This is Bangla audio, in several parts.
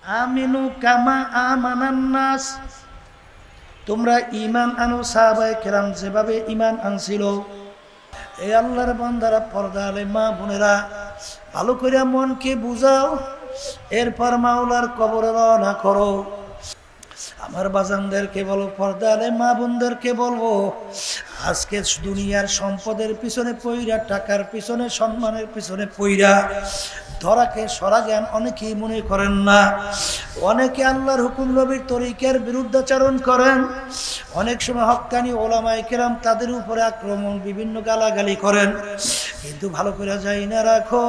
আমিনু কামা আমানান নাস, তোমরা ঈমান আনো সাহাবায়ে কেরাম যেভাবে ঈমান আনছিল। এই আল্লাহর বান্দারা, পর্দা আলে মা বোনেরা, ভালো করে মনকে বুঝাও, এরপর মাওলার কবরে রওনা করো। আমার বাজানদেরকে বলো, পর্দা আলে মা বোনদেরকে বলবো, আজকে দুনিয়ার সম্পদের পিছনে পইরা, টাকার পিছনে, সম্মানের পিছনে পইরা ধরাকে সরা জ্ঞান অনেকেই মনে করেন না। অনেকে আল্লাহর হুকুম নবীর তরিকার বিরুদ্ধাচরণ করেন। অনেক সময় হক্কানি ওলামায়ে কেরাম তাদের উপরে আক্রমণ, বিভিন্ন গালাগালি করেন। কিন্তু ভালো করে যাই না রাখো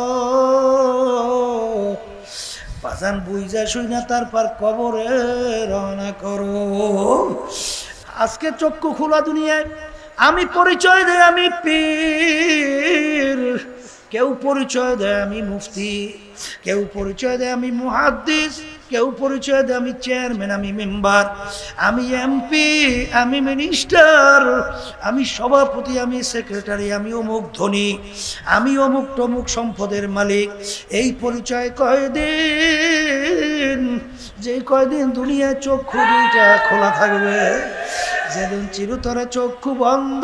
বাজান, বুঝা শুই না তারপর কবরে রওনা করো। আজকে চক্ষু খোলা দুনিয়ায়। আমি পরিচয় দেয় আমি পীর, কেউ পরিচয় দেয় আমি মুফতি, কেউ পরিচয় দেয় আমি মুহাদ্দিস, কেউ পরিচয় দেয় আমি চেয়ারম্যান, আমি মেম্বার, আমি এমপি, আমি মিনিস্টার, আমি সভাপতি, আমি সেক্রেটারি, আমি অমুক ধনী, আমি অমুক টমুক সম্পদের মালিক। এই পরিচয় কয়দিন, যে কয়দিন দুনিয়ায় চক্ষু দুইটা খোলা থাকবে, যেদিন চিরতরে চক্ষু বন্ধ,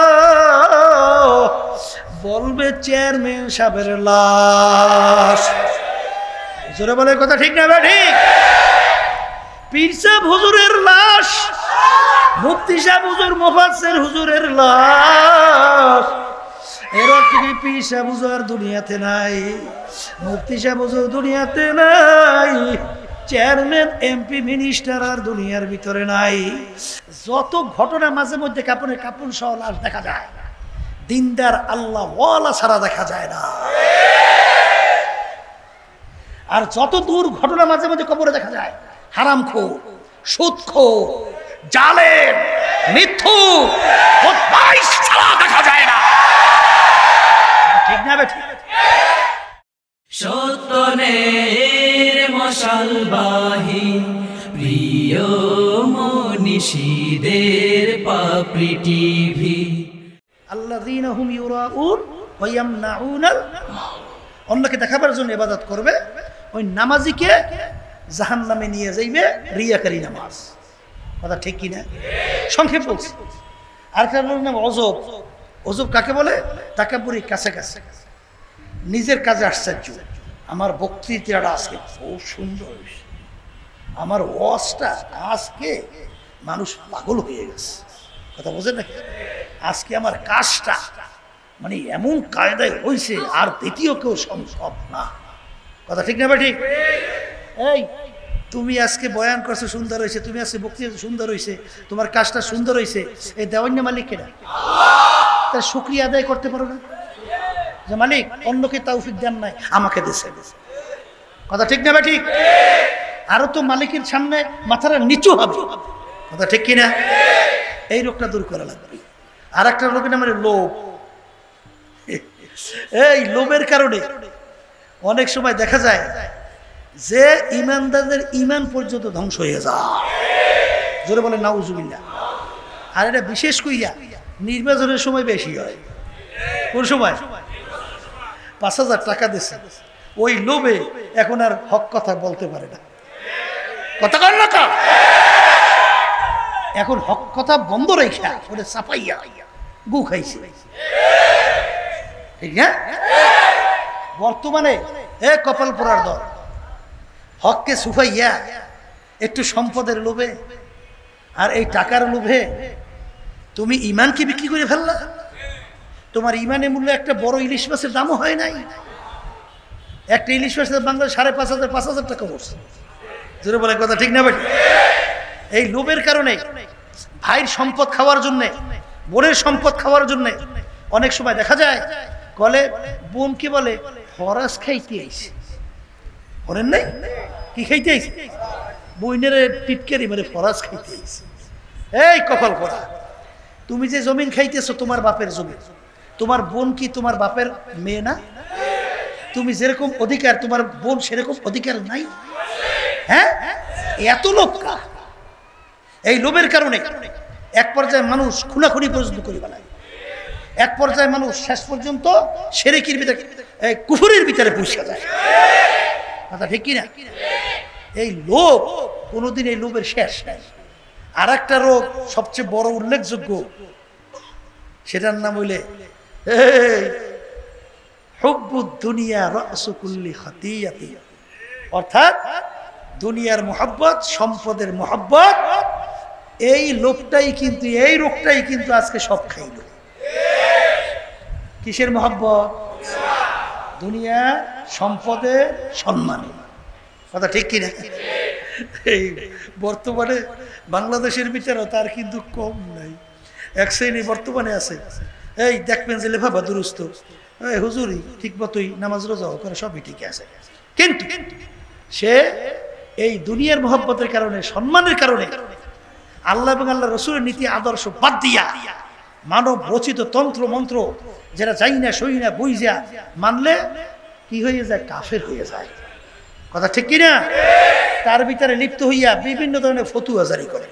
বলবে চেয়ারম্যান সাহেবের লাশ। জোরে বলে কথা ঠিক না ঠিক? পীর সাহেব হুজুরের লাশ, মুফতি সাহেব হুজুর, মুফাসসির হুজুরের লাশ। এর অর্থ কি পীর সাহেব হুজুর দুনিয়াতে নাই, মুফতি সাহেব হুজুর দুনিয়াতে নাই, চেয়ারম্যান এমপি মিনিস্টার আর দুনিয়ার ভিতরে নাই। যত ঘটনা মাঝে মধ্যে কাপড়ে কাপড় সহ লাশ দেখা যায়, দিনদার আল্লাহ ওয়ালা ছাড়া দেখা যায় না। আর যত দূর ঘটনা মাঝে মধ্যে কবরে দেখা যায়, হারামখোর, সুদখোর, জালেম, মিথ্যুক, বদমাইশ ছাড়া দেখা যায় না। ঠিক না বেঠিক? সত্যনের মশালবাহী প্রিয় মনীষীদের পাপড়ি টিভি। আল্লাযীনা হুম ইউরাউন ওয়া ইয়ামনাউনাল মাউত, অন্যকে দেখাবার জন্য ইবাদত করবে, ওই নামাজিকে জাহান্নামে নিয়ে যাইবে রিয়াকারী নামাজ। কথা ঠিক কি না? সংক্ষেপ বলছি। আরেকটা নাম অজব। অজব কাকে বলে? তাকাব্বুরি, কাছে কাছে, নিজের কাজে আশ্চর্য। আমার বক্তৃতাটা আজকে খুব সুন্দর হয়েছে, আমার ওয়াজটা আজকে মানুষ পাগল হয়ে গেছে। কথা বোঝেন নাকি? আজকে আমার কাজটা মানে এমন কায়দায় হয়েছে আর দ্বিতীয় কেউ সম্ভব না। কথা ঠিক না ভাই? ঠিক। এই তুমি আজকে বয়ান করছো সুন্দর হয়েছে, তুমি আজকে বক্তৃতা সুন্দর হয়েছে, তোমার কাজটা সুন্দর হয়েছে, এই দেওয়ান্য মালিক কেনা? তার শুকরিয়া আদায় করতে পারো না যে মালিক অন্যকে তৌফিক দেন নাই, আমাকে দিয়েছে। কথা ঠিক না ভাই? ঠিক। আরো তো মালিকের সামনে মাথাটা নিচু হবে। কথা ঠিক কিনা? এই রোগটা দূর করা লাগবে। আর একটা রোগের নাম লোভ। এই লোভের কারণে অনেক সময় দেখা যায় যে ইমানদারদের ইমান পর্যন্ত ধ্বংস হয়ে যায়। জোরে বলে নাউজুবিল্লাহ। আর এটা বিশেষ কইরা নির্বাচনের সময় বেশি হয়। কোন সময়? ৫,০০০ টাকা দিচ্ছে, ওই লোভে এখন আর হক কথা বলতে পারে না। কথা কর না কা? এখন হক কথা বন্ধ রেখা ওরে চাপাইয়া গু খাইছে। ঠিক না? বর্তমানে এ কপাল পোড়ার দল হককে সুফাইয়া একটু সম্পদের লোভে আর এই টাকার লোভে তুমি ইমানকে বিক্রি করে ফেললা। তোমার ইমানের মূল্য একটা বড় ইলিশ মাছের দামও হয় নাই। একটা ইলিশ মাছের বাংলাদেশ ৫,৫০০ ৫,০০০ টাকা পড়ছে। জোরে বলে কথা ঠিক না ভাই? এই লোভের কারণে ভাইয়ের সম্পদ খাওয়ার জন্যে, বোনের সম্পদ খাওয়ার জন্যে অনেক সময় দেখা যায় বলে বোনকে বলে ফরাস খাইতে আইছে। বলেন নাই কি খাইতে আইছে? বইনের টিটকারি মানে ফরাস খাইতে আইছে। এই কপাল পড়া, তুমি যে জমিন খাইতেছো তোমার বাপের জমি, তোমার বোন কি তোমার বাপের মেয়ে না? তুমি যেরকম অধিকার তোমার বোন সেরকম অধিকার নাই? হ্যাঁ, এত লোভ কা? এই লোভের কারণে এক পর্যায়ে মানুষ খুনাখুনি পর্যন্ত করে ফেলায়। এক পর্যায়ে মানুষ শেষ পর্যন্ত শিরকের ভিতরে, কুফরের ভিতরে পৌঁছে যায়। কথা ঠিক কিনা? এই লোভ কোনোদিন এই লোভের শেষ নাই। আর একটা রোগ সবচেয়ে বড় উল্লেখযোগ্য, সেটার নাম হইলে হুব্বুদ দুনিয়া রাসু কুল্লি খাতিয়াতি, অর্থাৎ দুনিয়ার মোহাব্বত, সম্পদের মোহাব্বত। এই লোভটাই কিন্তু, এই রোগটাই কিন্তু আজকে সব খাইল। কিসের মোহাব্বত? দুনিয়া, সম্পদের, সম্মানে। কথা ঠিক কিনা? এই বর্তমানে বাংলাদেশের ভিতরেও তার কিন্তু কম নাই। এক শ্রেণী বর্তমানে আছে, এই দেখবেন যে লেফাফা দুরুস্ত, এই হুজুরি ঠিক মতোই নামাজ রোজাও করে, সবই ঠিক আছে, কিন্তু সে এই দুনিয়ার মোহাব্বতের কারণে, সম্মানের কারণে আল্লাহ এবং আল্লাহ রসুলের নীতি আদর্শ বাদ দিয়া মানব রচিত তন্ত্র মন্ত্র যেটা চাই না, সই না, বুঝা মানলে কি হয়ে যায়? কাফের হয়ে যায়। কথা ঠিক কিনা? তার ভিতরে লিপ্ত হইয়া বিভিন্ন ধরনের ফতুয়া জারি করে।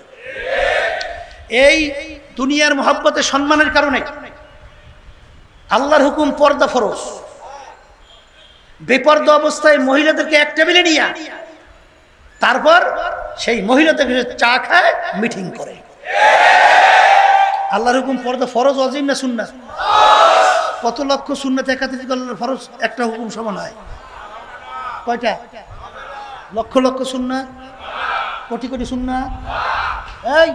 এই দুনিয়ার মোহাব্বতের, সম্মানের কারণে আল্লাহর হুকুম পর্দা ফরজ, বেপর্দা অবস্থায় মহিলাদেরকে এক টেবিলে নিয়ে তারপর সেই মহিলাদেরকে চা খায়, মিটিং করে। আল্লাহর হুকুম পর্দা ফরজ, ওয়াজিব না সুন্নাত? কত লক্ষ সুন্নাত একাধিক ফরজ একটা হুকুম সমান হয়? কয়টা? লক্ষ লক্ষ সুন্নাত, কোটি কোটি সুন্নাত। এই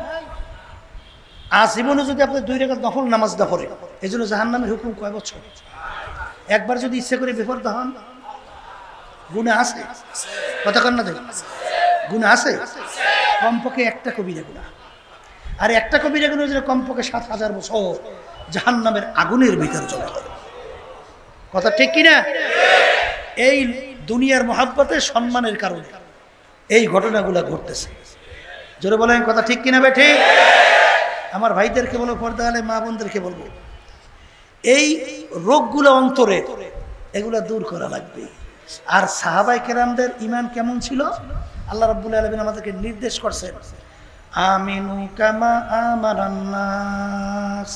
আজীবনে যদি আপনি 2 রাকাত নফল নামাজ না পড়ে, এই জন্য জাহান্নামের হুকুম কয় বছর? একবার যদি ইচ্ছে করে বেপরদা হন, গুনাহ আছে? কথা কন না? দেখ, গুনাহ আছে কমপক্ষে একটা কবিরা গুনাহ। আর একটা কবিরা গুনাহ হচ্ছে কমপক্ষে 7000 বছর জাহান্নামের আগুনের ভিতরে চলে যায়। কথা ঠিক কিনা? এই দুনিয়ার মোহাব্বতের, সম্মানের কারণে এই ঘটনাগুলো ঘটতেছে। জোরে বলেন কথা ঠিক কিনা? বে ঠিক? আমার ভাইদেরকে বলবো, পর্দা আলে মা বোনদেরকে বলবো, এই রোগগুলো অন্তরে, এগুলো দূর করা লাগবে। আর সাহাবায়ে কেরামদের ঈমান কেমন ছিল? আল্লাহ রাব্বুল আলামিন আমাদেরকে নির্দেশ করছেন, আমিনু কামা আমানান নাস,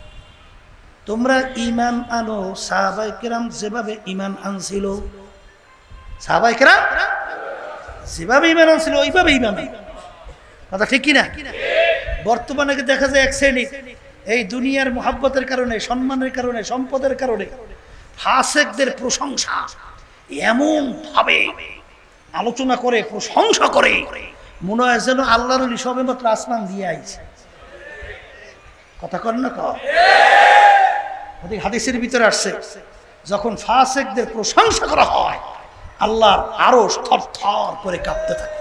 তোমরা ঈমান আনো সাহাবায়ে কেরাম যেভাবে ঈমান আনছিল। সাহাবায়ে কেরাম যেভাবে ঈমান আনছিল ওইভাবে ঈমান আনো। কথা ঠিক কিনা? বর্তমানে দেখা যায় এক শ্রেণী এই দুনিয়ার মোহাব্বতের কারণে, সম্মানের কারণে, সম্পদের কারণে ফাসেকদের প্রশংসা এমন ভাবে আলোচনা করে, প্রশংসা করে, মনে হয় যেন আল্লাহর ওলি সবে মাত্র আসমান দিয়ে আইছে। কথা কর না? হাদিসের ভিতরে আসছে, যখন ফাসেকদের প্রশংসা করা হয় আল্লাহর আরশ থরথর করে কাঁপতে থাকে।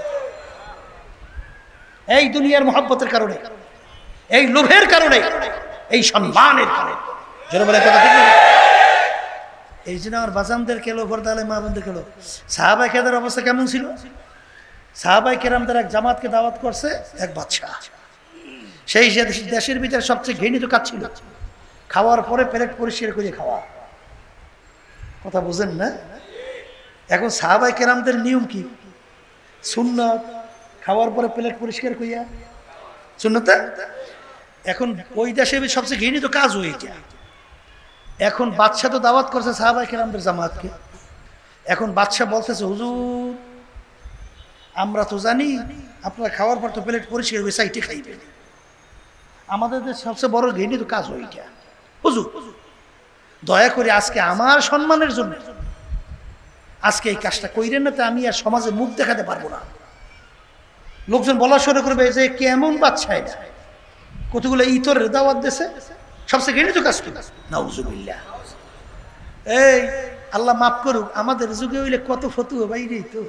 এই দুনিয়ার মোহাব্বতের কারণে, এই লোভের কারণে, এই সম্মানের কারণে। যারা বলে কথা ঠিক না? এই জন্য আমার বাজানদের কেলো, পর্দালে মা বোনদের কেলো, সাহাবায়ে কেরামদের অবস্থা কেমন ছিল? সাহাবায়ে কেরামদের এক জামাতকে দাওয়াত করছে এক বাদশা। সেই দেশের ভিতরে সবচেয়ে ঘৃণিত কাজ ছিল খাওয়ার পরে প্লেট পরিষ্কার করে খাওয়া। কথা বুঝেন না? এখন সাহাবায়ে কেরামদের নিয়ম কি? সুন্নাত, খাওয়ার পরে প্লেট পরিষ্কার করিয়া, সুন্নাত। এখন ওই দেশে সবচেয়ে ঘৃণিত কাজ ওইটা। এখন বাদশা তো দাওয়াত করছে সাহাবায়ে কেরামদের জামাতকে। এখন বাদশা বলতেছে, হুজুর আমরা তো জানি আপনারা খাওয়ার পর তো প্লেট পরিষ্কার করে সাইটে খাইবেন, আমাদের সবচেয়ে বড় ঘৃণিত কাজ ওইটা। হুজুর দয়া করে আজকে আমার সম্মানের জন্য আজকে এই কাজটা কইরেন না, তো আমি আর সমাজে মুখ দেখাতে পারবো না। লোকজন বলা শুরু করবে যে কেমন বাদশা এটা, কতগুলো ইতরের দাওয়াত দিয়েছে, সবচেয়ে ঘৃণিত কাজ কি? নাউজুবিল্লাহ। এই আল্লাহ মাফ করুক, আমাদের যুগে হইলে কত ফতুয়া বাইরে তো।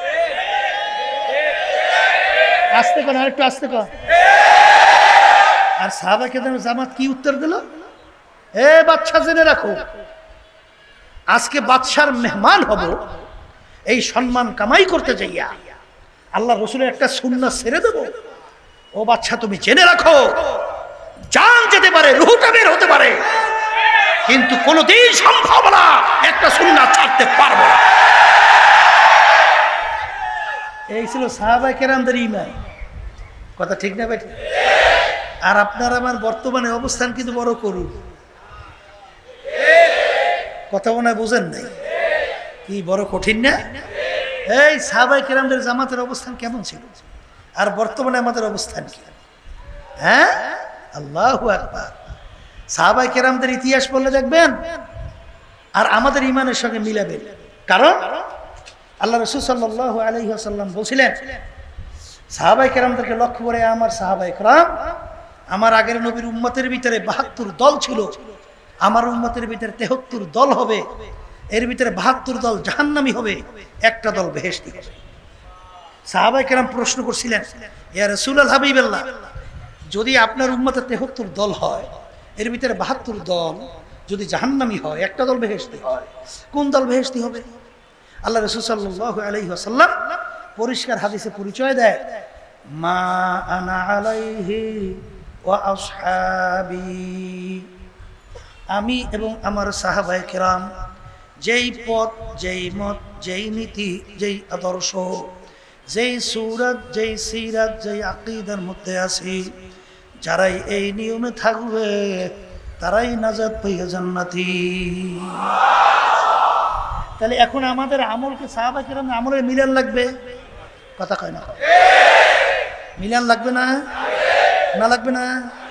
আস্তে কর, আর একটু আস্তে কর। আর সাহাবায়ে কেরাম জামাত কি উত্তর দিল? এ বাদশা জেনে রাখো, আজকে বাদশার মেহমান হব, এই সম্মান কামাই করতে যাইয়া আল্লাহ রসুলের একটা সুন্নাত ছেড়ে দেব। ও বাদশা তুমি জেনে রাখো, জান যেতে পারে, রুহটা বের হতে পারে, কিন্তু কোনোদিন সম্ভব না একটা সুন্নাত ছাড়তে পারবো না। এই ছিল সাহাবায়ে কেরামদের ঈমান। কথা ঠিক না ভাই? আর আপনার আমার বর্তমানে অবস্থান কিন্তু বড় করুন। কথা মনে হয় বুঝেন নাই? কি বড় কঠিন না? এই সাহাবায়ে কেরামদের জামাতের অবস্থান কেমন ছিল আর বর্তমানে আমাদের অবস্থান কি? হ্যাঁ, আল্লাহু আকবার। সাহাবায়ে কেরামদের ইতিহাস পড়লে দেখবেন আর আমাদের ইমানের সঙ্গে মিলাবেন। কারণ আল্লাহ রাসূল সাল্লাল্লাহু আলাইহি ওয়াসাল্লাম বলেছিলেন, সাহাবায়ে কেরামদেরকে লক্ষ্য করে, আমার সাহাবায়ে কেরাম, আমার আগের নবীর উম্মতের ভিতরে ৭২ দল ছিল, আমার উম্মতের ভিতরে ৭৩ দল হবে, এর ভিতরে ৭২ দল জাহান্নামী হবে, একটা দল বেহেশতি হবে। সাহাবায়ে কেরাম প্রশ্ন করছিলেন, ইয়া রাসূলুল হাবিবাল্লাহ, যদি আপনার উম্মতে ৭৩ দল হয়, এর ভিতরে ৭২ দল যদি জাহান্নামী হয়, একটা দল বেহেশতি হয়, কোন দল বেহেশতি হবে? আল্লাহ রাসূল সাল্লাল্লাহু আলাইহি ওয়াসাল্লাম পরিষ্কার হাদিসে পরিচয় দেয়, মা আনা আলাইহি ওয়া আসহাবি, আমি এবং আমার সাহাবায়ে কেরাম যেই পথ, যেই মত, যেই নীতি, যেই আদর্শ, যেই সূরত, যেই সিরাত, যেই আকীদার মধ্যে আছি, যারাই এই নিয়মে থাকবে তারাই নাজাত পাইয়া জান্নাতি। তাহলে এখন আমাদের আমলকে সাহাবায়ে কেরামের আমলের মিলান লাগবে, কথা কয় না? মিলান লাগবে না? না লাগবে না?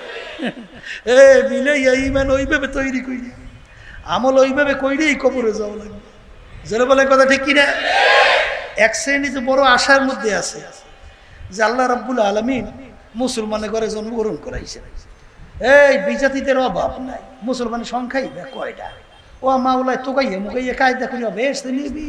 মিলে ইমান ওইভাবে তৈরি করি, আমল ওইভাবে কইরেই কবরে যাওয়া লাগবে। যারা বলে কথা ঠিক কিনা? এক শ্রেণী তো বড় আশার মধ্যে আছে যে আল্লাহ রাব্বুল আলামিন মুসলমানের ঘরে জন্মগ্রহণ করাইছে, এই বিজাতিদের অভাব নাই, মুসলমানের সংখ্যাই কয়টা, ও মাওলায় তোকাইয়ে মুখাইয়ে কায়দা করিয়া বেশ নিবি।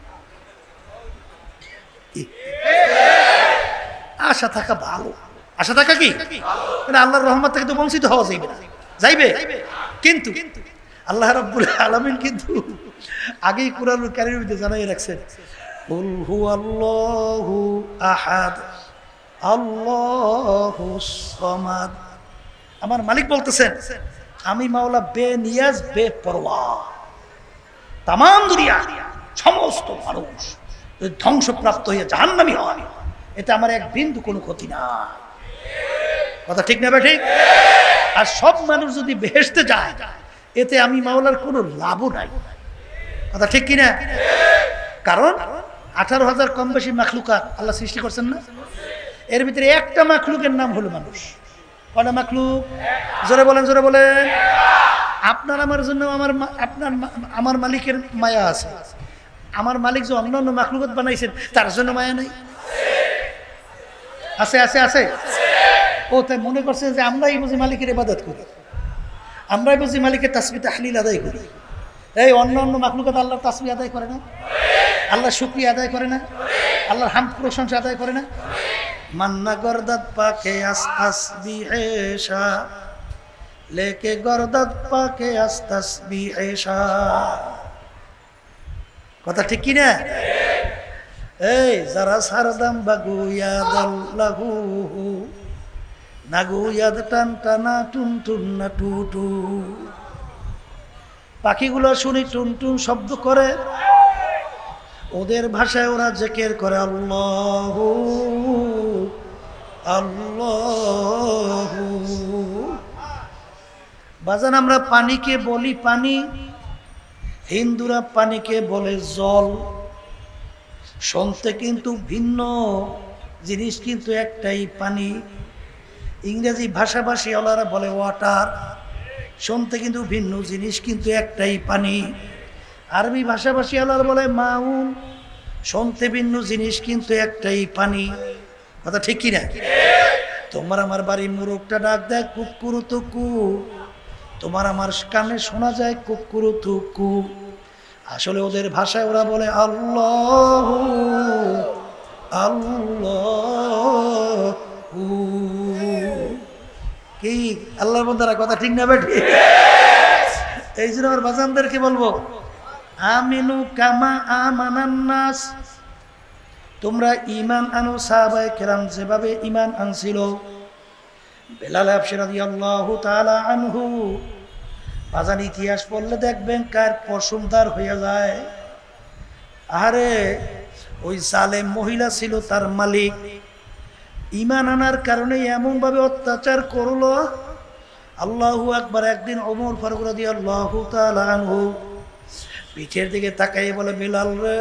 আশা থাকা ভালো, আশা থাকা কি আল্লাহর রহমত থেকে তো বঞ্চিত হওয়া যাইবে না, যাইবে। কিন্তু আল্লাহ রাব্বুল আলামিন কিন্তু আগেই কুরআনুল কারীমের মধ্যে জানাই রাখছেন, কুল হুয়াল্লাহু আহাদ আল্লাহুস সামাদ। আমার মালিক বলতেছেন, আমি মাওলা বেনিয়াজ বেপরোয়া, তাম দুনিয়া সমস্ত মানুষ ধ্বংসপ্রাপ্ত হয়ে জাহান্নামী হয়, এটা আমার এক বিন্দু কোনো ক্ষতি না। কথা ঠিক না ঠিক? আর সব মানুষ যদি বেহেশতে যায়, এতে আমি মাওলার কোনো লাভও নাই। কথা ঠিক কিনা? কারণ 18,000 কম বেশি মাখলুকাত আল্লাহ সৃষ্টি করছেন না, এর ভিতরে একটা মাখলুকের নাম হলো মানুষ। কয়টা মাখলুক? জোরে বলেন, জোরে বলেন। আপনার আমার জন্য আমার মালিকের মায়া আছে। আমার মালিক যে অন্যান্য মাখলুকাত বানাইছেন তার জন্য মায়া নেই? আছে আছে আছে। ও তাই মনে করছে যে আমরাই বুঝি মালিকের ইবাদত করি, আমরাই বুঝি মালিকের তাসবিহ তাহলিল আদায় করি। এই অন্য অন্য মাখলুকাত আল্লাহর তাসবিহ আদায় করে না, আল্লাহর শুকরিয়া আদায় করে না, আল্লাহর হামদ প্রশংসা আদায় করে না। মান্না গর্দাত পাকে আস্তাসবিহেশা লেকে গর্দাত পাকে আস্তাসবিহেশা। কথা ঠিক কি না? এই যারা সারদাম বাগুয়াদাল্লাহু নাগুয়াদ টান টানা টুন টুন না টুটু, পাখিগুলো শুনি টুন টুন শব্দ করে, ওদের ভাষায় ওরা জিকির করে আল্লাহু আল্লাহু। বাজান আমরা পানিকে বলি পানি, হিন্দুরা পানিকে বলে জল। শুনতে কিন্তু ভিন্ন জিনিস, কিন্তু একটাই পানি। ইংরেজি ভাষাভাষী ওনারা বলে ওয়াটার, শুনতে কিন্তু ভিন্ন জিনিস, কিন্তু একটাই পানি। আরবি ভাষাভাষী ওনারা বলে মাউন, শুনতে ভিন্ন জিনিস কিন্তু একটাই পানি। কথা ঠিক কিনা? তোমার আমার বাড়ির মুরগটা ডাক দেয় কুকুরু তুকু, তোমার আমার কানে শোনা যায় কুকুরু তুকু। আসলে ওদের ভাষায় ওরা বলে আল্লাহু আল্লাহু। কি আল্লাহর বান্দারা, কথা ঠিক না বেঠি? এই জন্য আমার বাজানদেরকে বলবো, আমিনু কামা আমানান নাস, তোমরা ঈমান আনো সাহাবায়ে কেরাম যেভাবে ঈমান আনছিল। বেলাল হাবশী রাদিয়াল্লাহু তাআলা আনহু, বাজান ইতিহাস পড়লে দেখবেন কার পশমদার হয়ে যায়। আরে ওই জালেম মহিলা ছিল তার মালিক, ঈমান আনার কারণে এমন ভাবে অত্যাচার করলো। আল্লাহু আকবার। একদিন ওমর ফারুক রাদিয়াল্লাহু তাআলা আনহু পিঠের দিকে তাকাই বলে, বেলাল রে,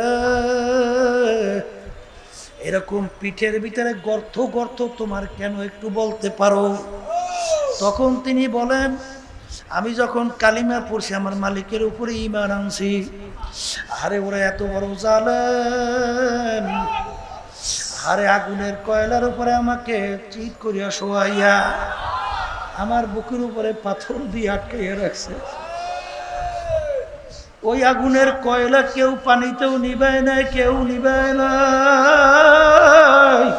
এরকম পিঠের ভিতরে গর্ত গর্ত তোমার কেন একটু বলতে পারো? তখন তিনি বলেন, আমি যখন কালিমা পড়ছি আমার মালিকের উপরে ঈমান আনছি। আরে ওরা এত বড় জালেম, আরে আগুনের কয়লার উপরে আমাকে চিৎ করিয়া শোয়াইয়া আমার বুকের উপরে পাথর দিয়ে আটকাইয়া রাখছে। ওই আগুনের কয়লা কেউ পানিতেও নিবায় নাই, কেউ নিবায় নাই।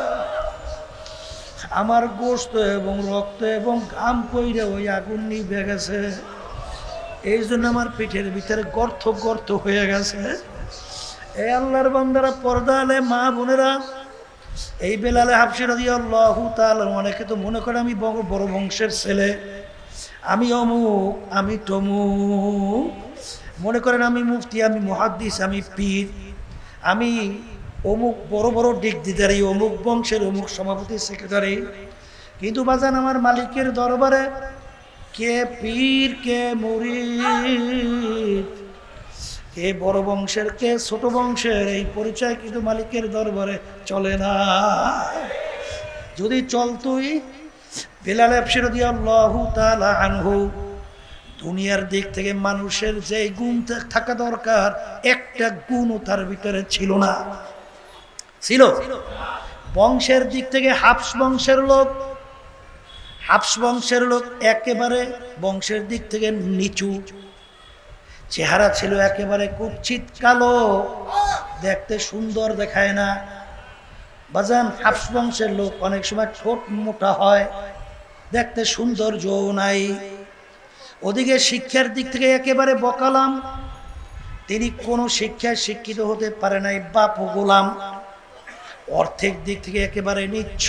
আমার গোশত এবং রক্ত এবং ঘাম কইরে ওই আগুন নিভে গেছে। এই জন্য আমার পিঠের ভিতরে গর্ত গর্ত হয়ে গেছে। এই আল্লাহর বান্দারা, পর্দা আলে মা বোনেরা, এই বেলালে হাবশী রাদিয়াল্লাহু তাআলা, অনেকে তো মনে করে আমি বড় বংশের ছেলে, আমি অমুক, আমি তমুক, মনে করেন আমি মুফতি, আমি মুহাদ্দিস, আমি পীর, আমি অমুক বড় বড় ডিগ্রিধারী, অমুক বংশের অমুক সভাপতি সেক্রেটারি। কিন্তু বাজান, আমার মালিকের দরবারে কে পীর, কে মুরিদ, কে বড় বংশের, কে ছোট বংশের, এই পরিচয় কিন্তু মালিকের দরবারে চলে না। যদি চলতোই, বেলাল হাবশী রাদিয়াল্লাহু তাআলা আনহু দুনিয়ার দিক থেকে মানুষের যে গুণ থাকা দরকার, একটা গুণও তার ভিতরে ছিল না। ছিল বংশের দিক থেকে হাবশ বংশের লোক, হাবশ বংশের লোক একেবারে বংশের দিক থেকে নিচু, চেহারা ছিল একেবারে কুৎসিত কালো, দেখতে সুন্দর দেখায় না। বাজান, হাবশ বংশের লোক অনেক সময় ঠোঁট মোটা হয়, দেখতে সৌন্দর্যও নাই। ওদিকে শিক্ষার দিক থেকে একেবারে বকালাম, তিনি কোনো শিক্ষায় শিক্ষিত হতে পারে নাই, বাপ গোলাম। অর্থের দিক থেকে একেবারে নিচ্ছ,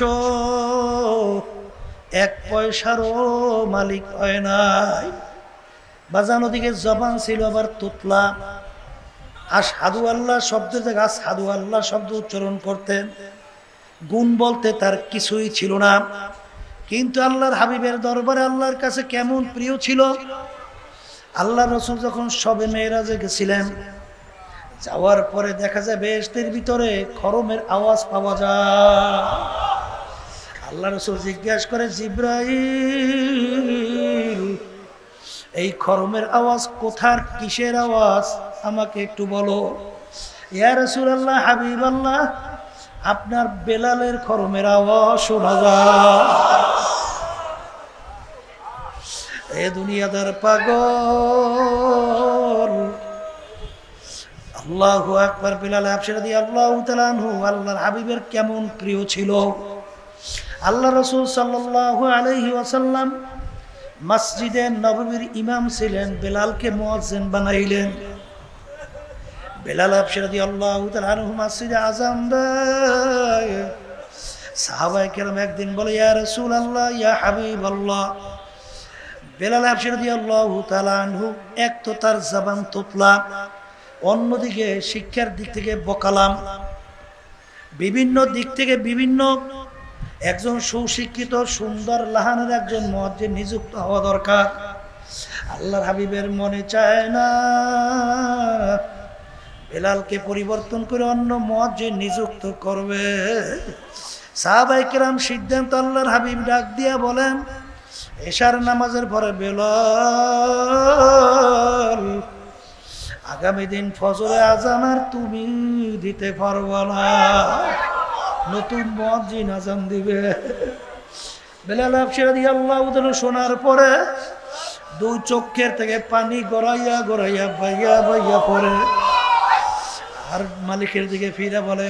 এক পয়সারও মালিক হয় নাই। বাজান, ওদিকে জবান ছিল আবার তোতলা, আশহাদু আল্লাহ শব্দের জায়গায় আসহাদু আল্লাহ শব্দ উচ্চারণ করতেন। গুণ বলতে তার কিছুই ছিল না। কিন্তু আল্লাহর হাবিবের দরবারে আল্লাহর কাছে কেমন প্রিয় ছিল। আল্লাহ রসুল যখন শবে মেরাজে গেছিলেন, যাওয়ার পরে দেখা যায় বেহেশতের ভিতরে খরমের আওয়াজ পাওয়া যায়। আল্লাহ রসুল জিজ্ঞাসা করে, জিব্রাইল, এই খরমের আওয়াজ কোথার, কিসের আওয়াজ, আমাকে একটু বলো। ইয়া রাসূলুল্লাহ, হাবিবাল্লাহ, আপনার বেলালের খরমের আওয়াজ শোনা যায়। এ দুনিয়াদার পাগল, আল্লাহু আকবার। বেলাল হাবশী রাদিয়াল্লাহু তাআলা আনহু আল্লাহর হাবিবের কেমন প্রিয় ছিল। আল্লাহ রাসূল সাল্লাল্লাহু আলাইহি ওয়াসাল্লাম মসজিদে নববীর ইমাম ছিলেন, বেলালকে মুয়াজ্জিন বানাইলেন। বেলাল হাবশী রাদিয়াল্লাহু তাআলা আনহু মসজিদে আযান দেয়। সাহাবায়ে কেরাম একদিন বলে, ইয়া রাসূলুল্লাহ, ইয়া হাবিবাল্লাহ। বেলাল হাবশী রাদিয়াল্লাহু তাআলা আনহু এক তো তার জবান তোতলা, অন্যদিকে শিক্ষার দিক থেকে বকালাম, বিভিন্ন দিক থেকে বিভিন্ন। একজন সুশিক্ষিত সুন্দর লাহানের একজন মুয়াজ্জিন নিযুক্ত হওয়া দরকার। আল্লাহর হাবিবের মনে চায় না বেলালকে পরিবর্তন করে অন্য মুয়াজ্জিন নিযুক্ত করবে। সাহাবায়ে কেরাম সিদ্ধান্ত, আল্লাহর হাবিব ডাক দিয়া বলেন, এশার নামাজের পরে বেলাল, আগামী দিন ফজরে আজান আর তুমি দিতে পারবা না, নতুন মুয়াজ্জিন আজান দিবে। বেলাল হাবশী রাদিয়াল্লাহু তাআলা শোনার পরে দুই চোখের থেকে পানি গড়াইয়া গড়াইয়া বাইয়া বাইয়া পড়ে, আর মালিকের দিকে ফিরে বলে,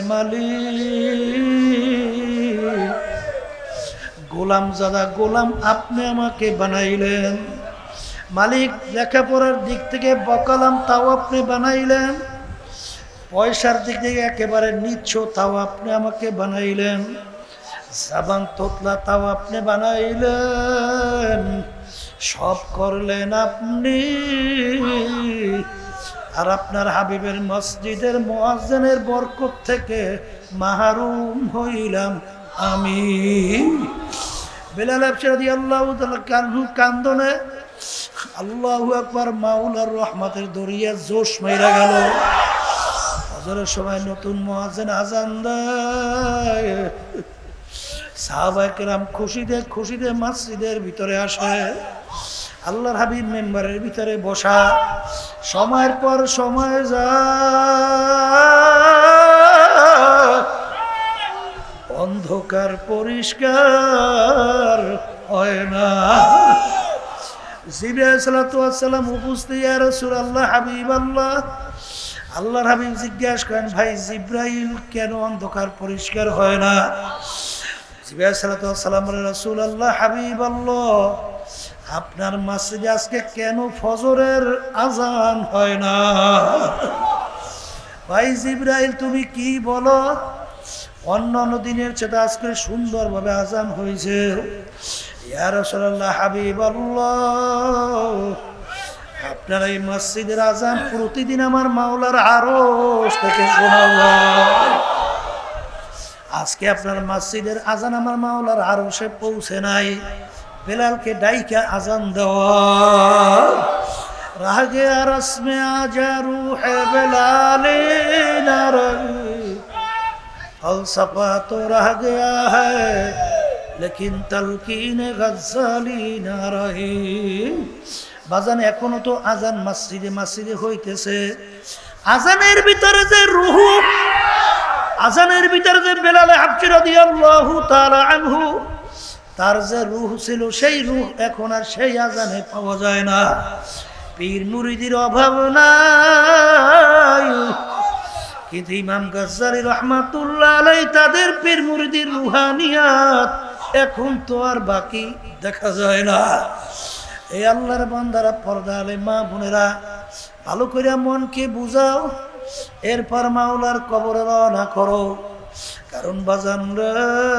মালিক, গোলাম জাদা গোলাম আপনি আমাকে বানাইলেন। মালিক, লেখাপড়ার দিক থেকে বকালাম, তাও আপনি বানাইলেন। পয়সার দিক থেকে একেবারে নিচ্ছ, তাও আপনি আমাকে বানাইলেন। জাবান তোতলা, তাও আপনি বানাইলেন। সব করলেন আপনি, আর আপনার হাবিবের মসজিদের মুয়াজ্জিনের বরকত থেকে মাহরুম হইলাম আমি। বেলাল হাবশী রাদিয়াল্লাহু তাআলা কান্দনে আল্লাহু আকবার, মাওলার রহমতের দরিয়া জোশ মাইরা গেল। ফজরের সময় নতুন মুয়াজ্জিন আজান দেয়, সাহাবায়ে কেরাম খুশিতে মসজিদের ভিতরে আসে। আল্লাহর হাবিব মেম্বারের ভিতরে বসা, সময়ের পর সময় যায়, অন্ধকার পরিষ্কার হয় না। জিবরাইল আলাইহিস সালাতু ওয়াস সালাম উপস্থিত, ইয়া রাসূলুল্লাহ, হাবিবাল্লাহ। আল্লাহর হাবিব জিজ্ঞাসা করেন, ভাই জিবরাইল, কেন অন্ধকার পরিষ্কার হয় না? জিবরাইল আলাইহিস সালাতু ওয়াস সালাম বলেন, রাসূলুল্লাহ, হাবিবাল্লাহ, আপনার মসজিদে আজকে কেন ফজরের আজান হয় না? ভাই জিবরাইল, তুমি কি বলো? অন্যান্য দিনের চেয়ে আজকে সুন্দরভাবে আজান হয়েছে। ইয়া রাসূলুল্লাহ, হাবিবাল্লাহ, আপনার এই মসজিদের আজান প্রতিদিন আমার মাওলার আরশ থেকে শোনা যায়। আজকে আপনার মসজিদের আজান আমার মাওলার আরশে পৌঁছে নাই। বেলালকে ডাইকা আজান দেওয়া, রাগে আরশ মে আজা রূহে বেলালে না রহি, ফলসফা তো রহ গয়া হ্যায় লেকিন তলকিন গজ্জালি না রহি। বাজান, এখনো তো আজান মসজিদে হইতেছে। আজানের ভিতরে যে রূহ, আজানের ভিতরে যে বেলাল হাবশী রাদিয়াল্লাহু তাআলা আনহু, তার যে রূহ ছিল, সেই রূহ এখন আর সেই আজানে পাওয়া যায় না। পীর মুরিদির অভাব নাই, কিন্তু ইমাম গজ্জালী রাহমাতুল্লাহ আলাইহি তাদের পীর মুরিদির রুহানিয়াত এখন তো আর বাকি দেখা যায় না। এই আল্লাহর বান্দারা, পর্দা আলে মা বোনেরা, ভালো করে মনকে বুঝাও, এরপর মাওলার কবরে রওনা করো। কারণ বাজান রে,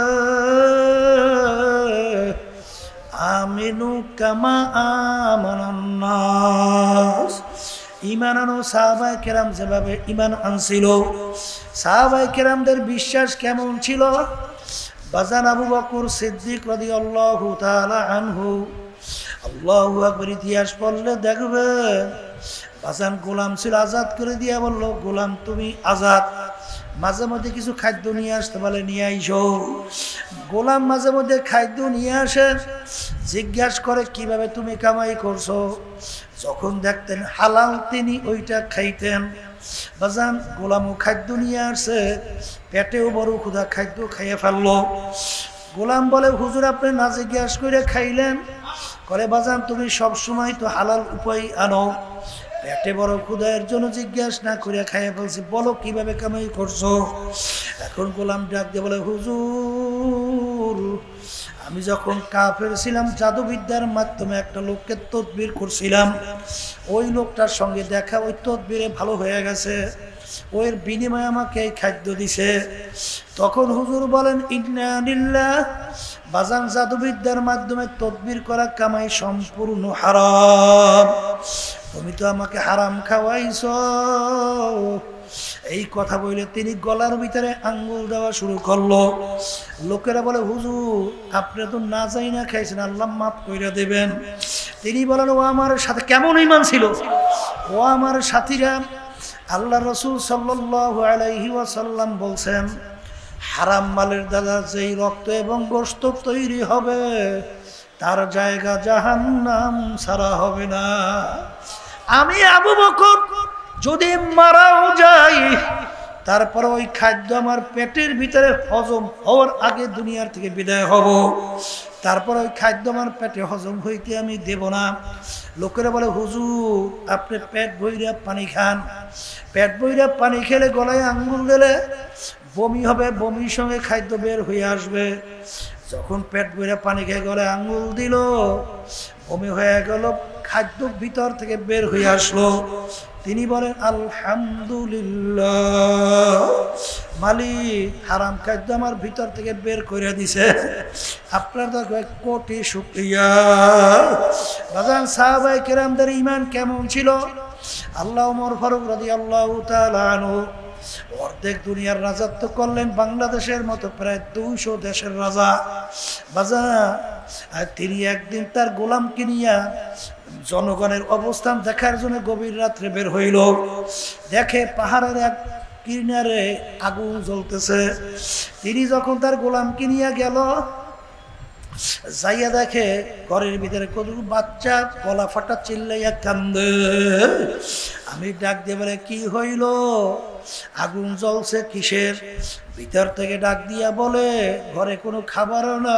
আমিনু কামা আমানান নাস, ঈমান আনো সাহাবায়ে কেরাম যেভাবে ঈমান আনছিল। সাহাবায়ে কেরামদের বিশ্বাস কেমন ছিল? বাজান, আবু বকর সিদ্দিক রাদিয়াল্লাহু তাআলা আনহু, আল্লাহু আকবার, ইতিহাস পড়লে দেখবেন বাজান গোলাম ছিল, আজাদ করে দিয়া বলল, গোলাম তুমি আজাদ। মাঝে মধ্যে কিছু খাদ্য নিয়ে আসতে বলে, নিয়ে আইসো। গোলাম মাঝে মধ্যে খাদ্য নিয়ে আসে, জিজ্ঞাসা করে কিভাবে তুমি কামাই করছো। যখন দেখতেন হালাল, তিনি ওইটা খাইতেন। বাজান, গোলামও খাদ্য নিয়ে আসছে, পেটেও বড় ক্ষুধা, খাদ্য খাইয়ে ফেললো। গোলাম বলে, হুজুর, আপনি না জিজ্ঞাসা করে খাইলেন? করে, বাজান, তুমি সবসময় তো হালাল উপায় আনো, পেটে বড় ক্ষুধার জন্য জিজ্ঞাসা না করে খাইয়ে ফেলছি, বলো কিভাবে কামাই করছো। এখন গোলাম ডাক দিয়ে বলে, হুজুর, আমি যখন কাফের ছিলাম, জাদুবিদ্যার মাধ্যমে একটা লোককে তদবির করছিলাম। ওই লোকটার সঙ্গে দেখা, ওই তদবিরে ভালো হয়ে গেছে, ওর বিনিময়ে আমাকে এই খাদ্য দিছে। তখন হুজুর বলেন, ইন্না লিল্লাহ, বাজান, জাদুবিদ্যার মাধ্যমে তদবির করা কামাই সম্পূর্ণ হারাম, তুমি তো আমাকে হারাম খাওয়াইছ। এই কথা বলে তিনি গলার ভিতরে আঙ্গুল দেওয়া শুরু করলো। লোকেরা বলে, হুজুর, আপনি তো না যাই না খাইছেন, আল্লাহ মাফ করে দেবেন। তিনি বলেন, ও আমার সাথে কেমন ঈমান ছিল, ও আমার সাথীরা, আল্লাহ রাসূল সাল্লাল্লাহু আলাইহি ওয়াসাল্লাম বলছেন, হারাম মালের দ্বারা যেই রক্ত এবং গোশত তৈরি হবে, তার জায়গা জাহান্নাম ছাড়া হবে না। আমি আবু বকর যদি মারাও যাই, তারপর ওই খাদ্য আমার পেটের ভিতরে হজম হওয়ার আগে দুনিয়ার থেকে বিদায় হব, তারপর ওই খাদ্য আমার পেটে হজম হইতে আমি দেব না। লোকেরা বলে, হুজুর, আপনি পেট ভইরা পানি খান, পেট ভইরা পানি খেলে গলায় আঙ্গুল দিলে বমি হবে, বমির সঙ্গে খাদ্য বের হয়ে আসবে। যখন পেট ভইরা পানি খেয়ে গলায় আঙ্গুল দিল, বমি হয়ে গেল, খাদ্য ভিতর থেকে বের হয়ে আসলো। তিনি বলেন, আলহামদুলিল্লাহ, মালিক হারাম খাদ্য আমার ভিতর থেকে বের করে দিছে, আপনার তো কোটি শুকরিয়া। বাজান, সাহাবায়ে কেরামদের ঈমান কেমন ছিল? আল্লাহ ওমর ফারুক রাদিয়াল্লাহু তাআলা আনহু অর্ধেক দুনিয়ার রাজত্ব করলেন, বাংলাদেশের মতো প্রায় 200 দেশের রাজা। বাজান, আর তিনি একদিন তার গোলামকে নিয়ে জনগণের অবস্থান দেখার জন্য গভীর রাত্রে বের হইল। দেখে পাহাড়ের এক কিনারে আগুন জ্বলতেছে। তিনি যখন তার গোলামকে নিয়ে গেল, যাইয়া দেখে ঘরের ভিতরে কত বাচ্চা গলা ফাটা চিল্লাইয়া কান্দে। আমি ডাক দিয়ে বলে, কি হইল, আগুন জ্বলছে কিসের? ভিতর থেকে ডাক দিয়া বলে, ঘরে কোনো খাবার না,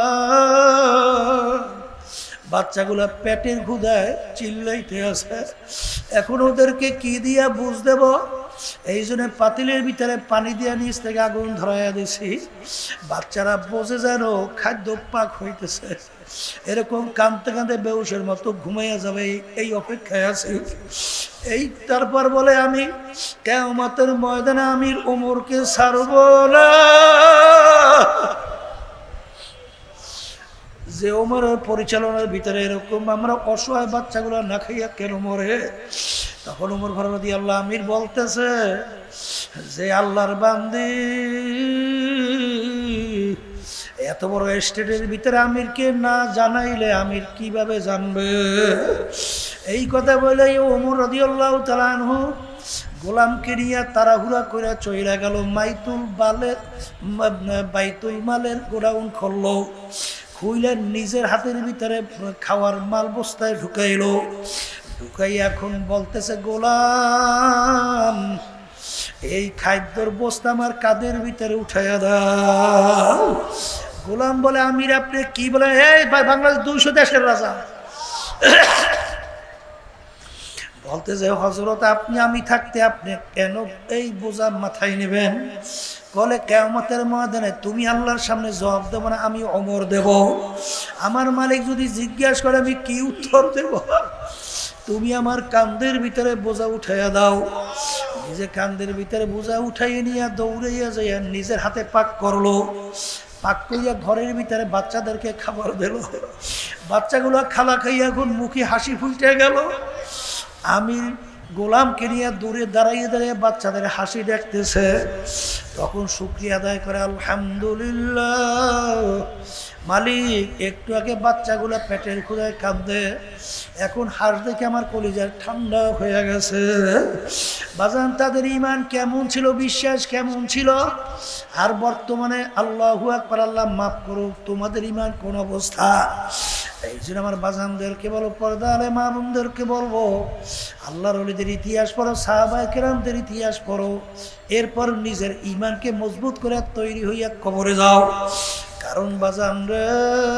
বাচ্চাগুলা পেটের ক্ষুধায় চিল্লাইতে আছে। এখন ওদেরকে কি দিয়া বুঝ দেব? এই জন্য পাতিলের ভিতরে পানি দিয়া নিচ থেকে আগুন ধরাইয়া দিছি, বাচ্চারা বোঝে যেন খাদ্য পাক হইতেছে। এরকম কাঁদতে কাঁদতে বেউসের মতো ঘুমাইয়া যাবে, এই অপেক্ষায় আছে। এই তারপর বলে, আমি কিয়ামতের ময়দানে আমির ওমরকে ছাড়ব না। যে ওমরের পরিচালনার ভিতরে এরকম আমরা অসহায় বাচ্চাগুলো না খাইয়া কেন মরে? তখন ওমর রাদিয়াল্লাহু আমির বলতেছে যে, আল্লাহর বান্দি, এত বড় স্টেটের ভিতরে আমিরকে না জানাইলে আমির কিভাবে জানবে? এই কথা বলে ওমর রাদিয়াল্লাহু তাআলা আনহু গোলামকে নিয়ে তাড়াহুড়া করে চইলা গেল। বাইতুল মালের গোডাউন খুলল, খুইলে নিজের হাতের ভিতরে খাওয়ার মাল বস্তায় ঢুকাইলো। ঢুকাই এখন বলতেছে, গোলাম, এই খাদ্যর বস্তা আমার কাদের ভিতরে উঠাইয়া দাও। গোলাম বলে, আমির আপনি কি বলেন? এই বাংলাদেশ 200 দেশের রাজা। বলতেছে, হযরত আপনি আমি থাকতে আপনি কেন এই বোঝা মাথায় নেবেন? বলে, কিয়ামতের ময়দানে তুমি আল্লাহর সামনে জবাব দেব না, আমি ওমর দেব। আমার মালিক যদি জিজ্ঞাসা করে আমি কি উত্তর দেব? তুমি আমার কাঁধের ভিতরে বোঝা উঠাইয়া দাও। নিজে কাঁধের ভিতরে বোঝা উঠাইয়ে নিয়ে দৌড়াইয়া যাইয়া নিজের হাতে পাক করলো। পাক করিয়া ঘরের ভিতরে বাচ্চাদেরকে খাবার দিল। বাচ্চাগুলো খালা খাইয়া এখন মুখে হাসি ফুটে গেল। আমি গোলামকে নিয়ে দূরে দাঁড়াইয়ে দাঁড়িয়ে বাচ্চাদের হাসি দেখতেছে। তখন শুকরিয়া আদায় করে, আলহামদুলিল্লাহ মালিক, একটু আগে বাচ্চাগুলো পেটের ক্ষুধায় কাঁদে, এখন হাস দেখে আমার কলিজার ঠান্ডা হয়ে গেছে। বাজান, তাদের ঈমান কেমন ছিল, বিশ্বাস কেমন ছিল? আর বর্তমানে আল্লাহু আকবার, আল্লাহ মাফ করুক, তোমাদের ঈমান কোন অবস্থা? এই জন্য আমার বাজানদেরকে বলো, পর্দা আলে মা বোনদেরকে বলবো, আল্লাহর ওলিদের ইতিহাস পড়ো, সাহাবায়ে কেরামদের ইতিহাস পড়ো, এরপর নিজের ঈমানকে মজবুত করে তৈরি হইয়া কবরে যাও। কারণ বাজান রে,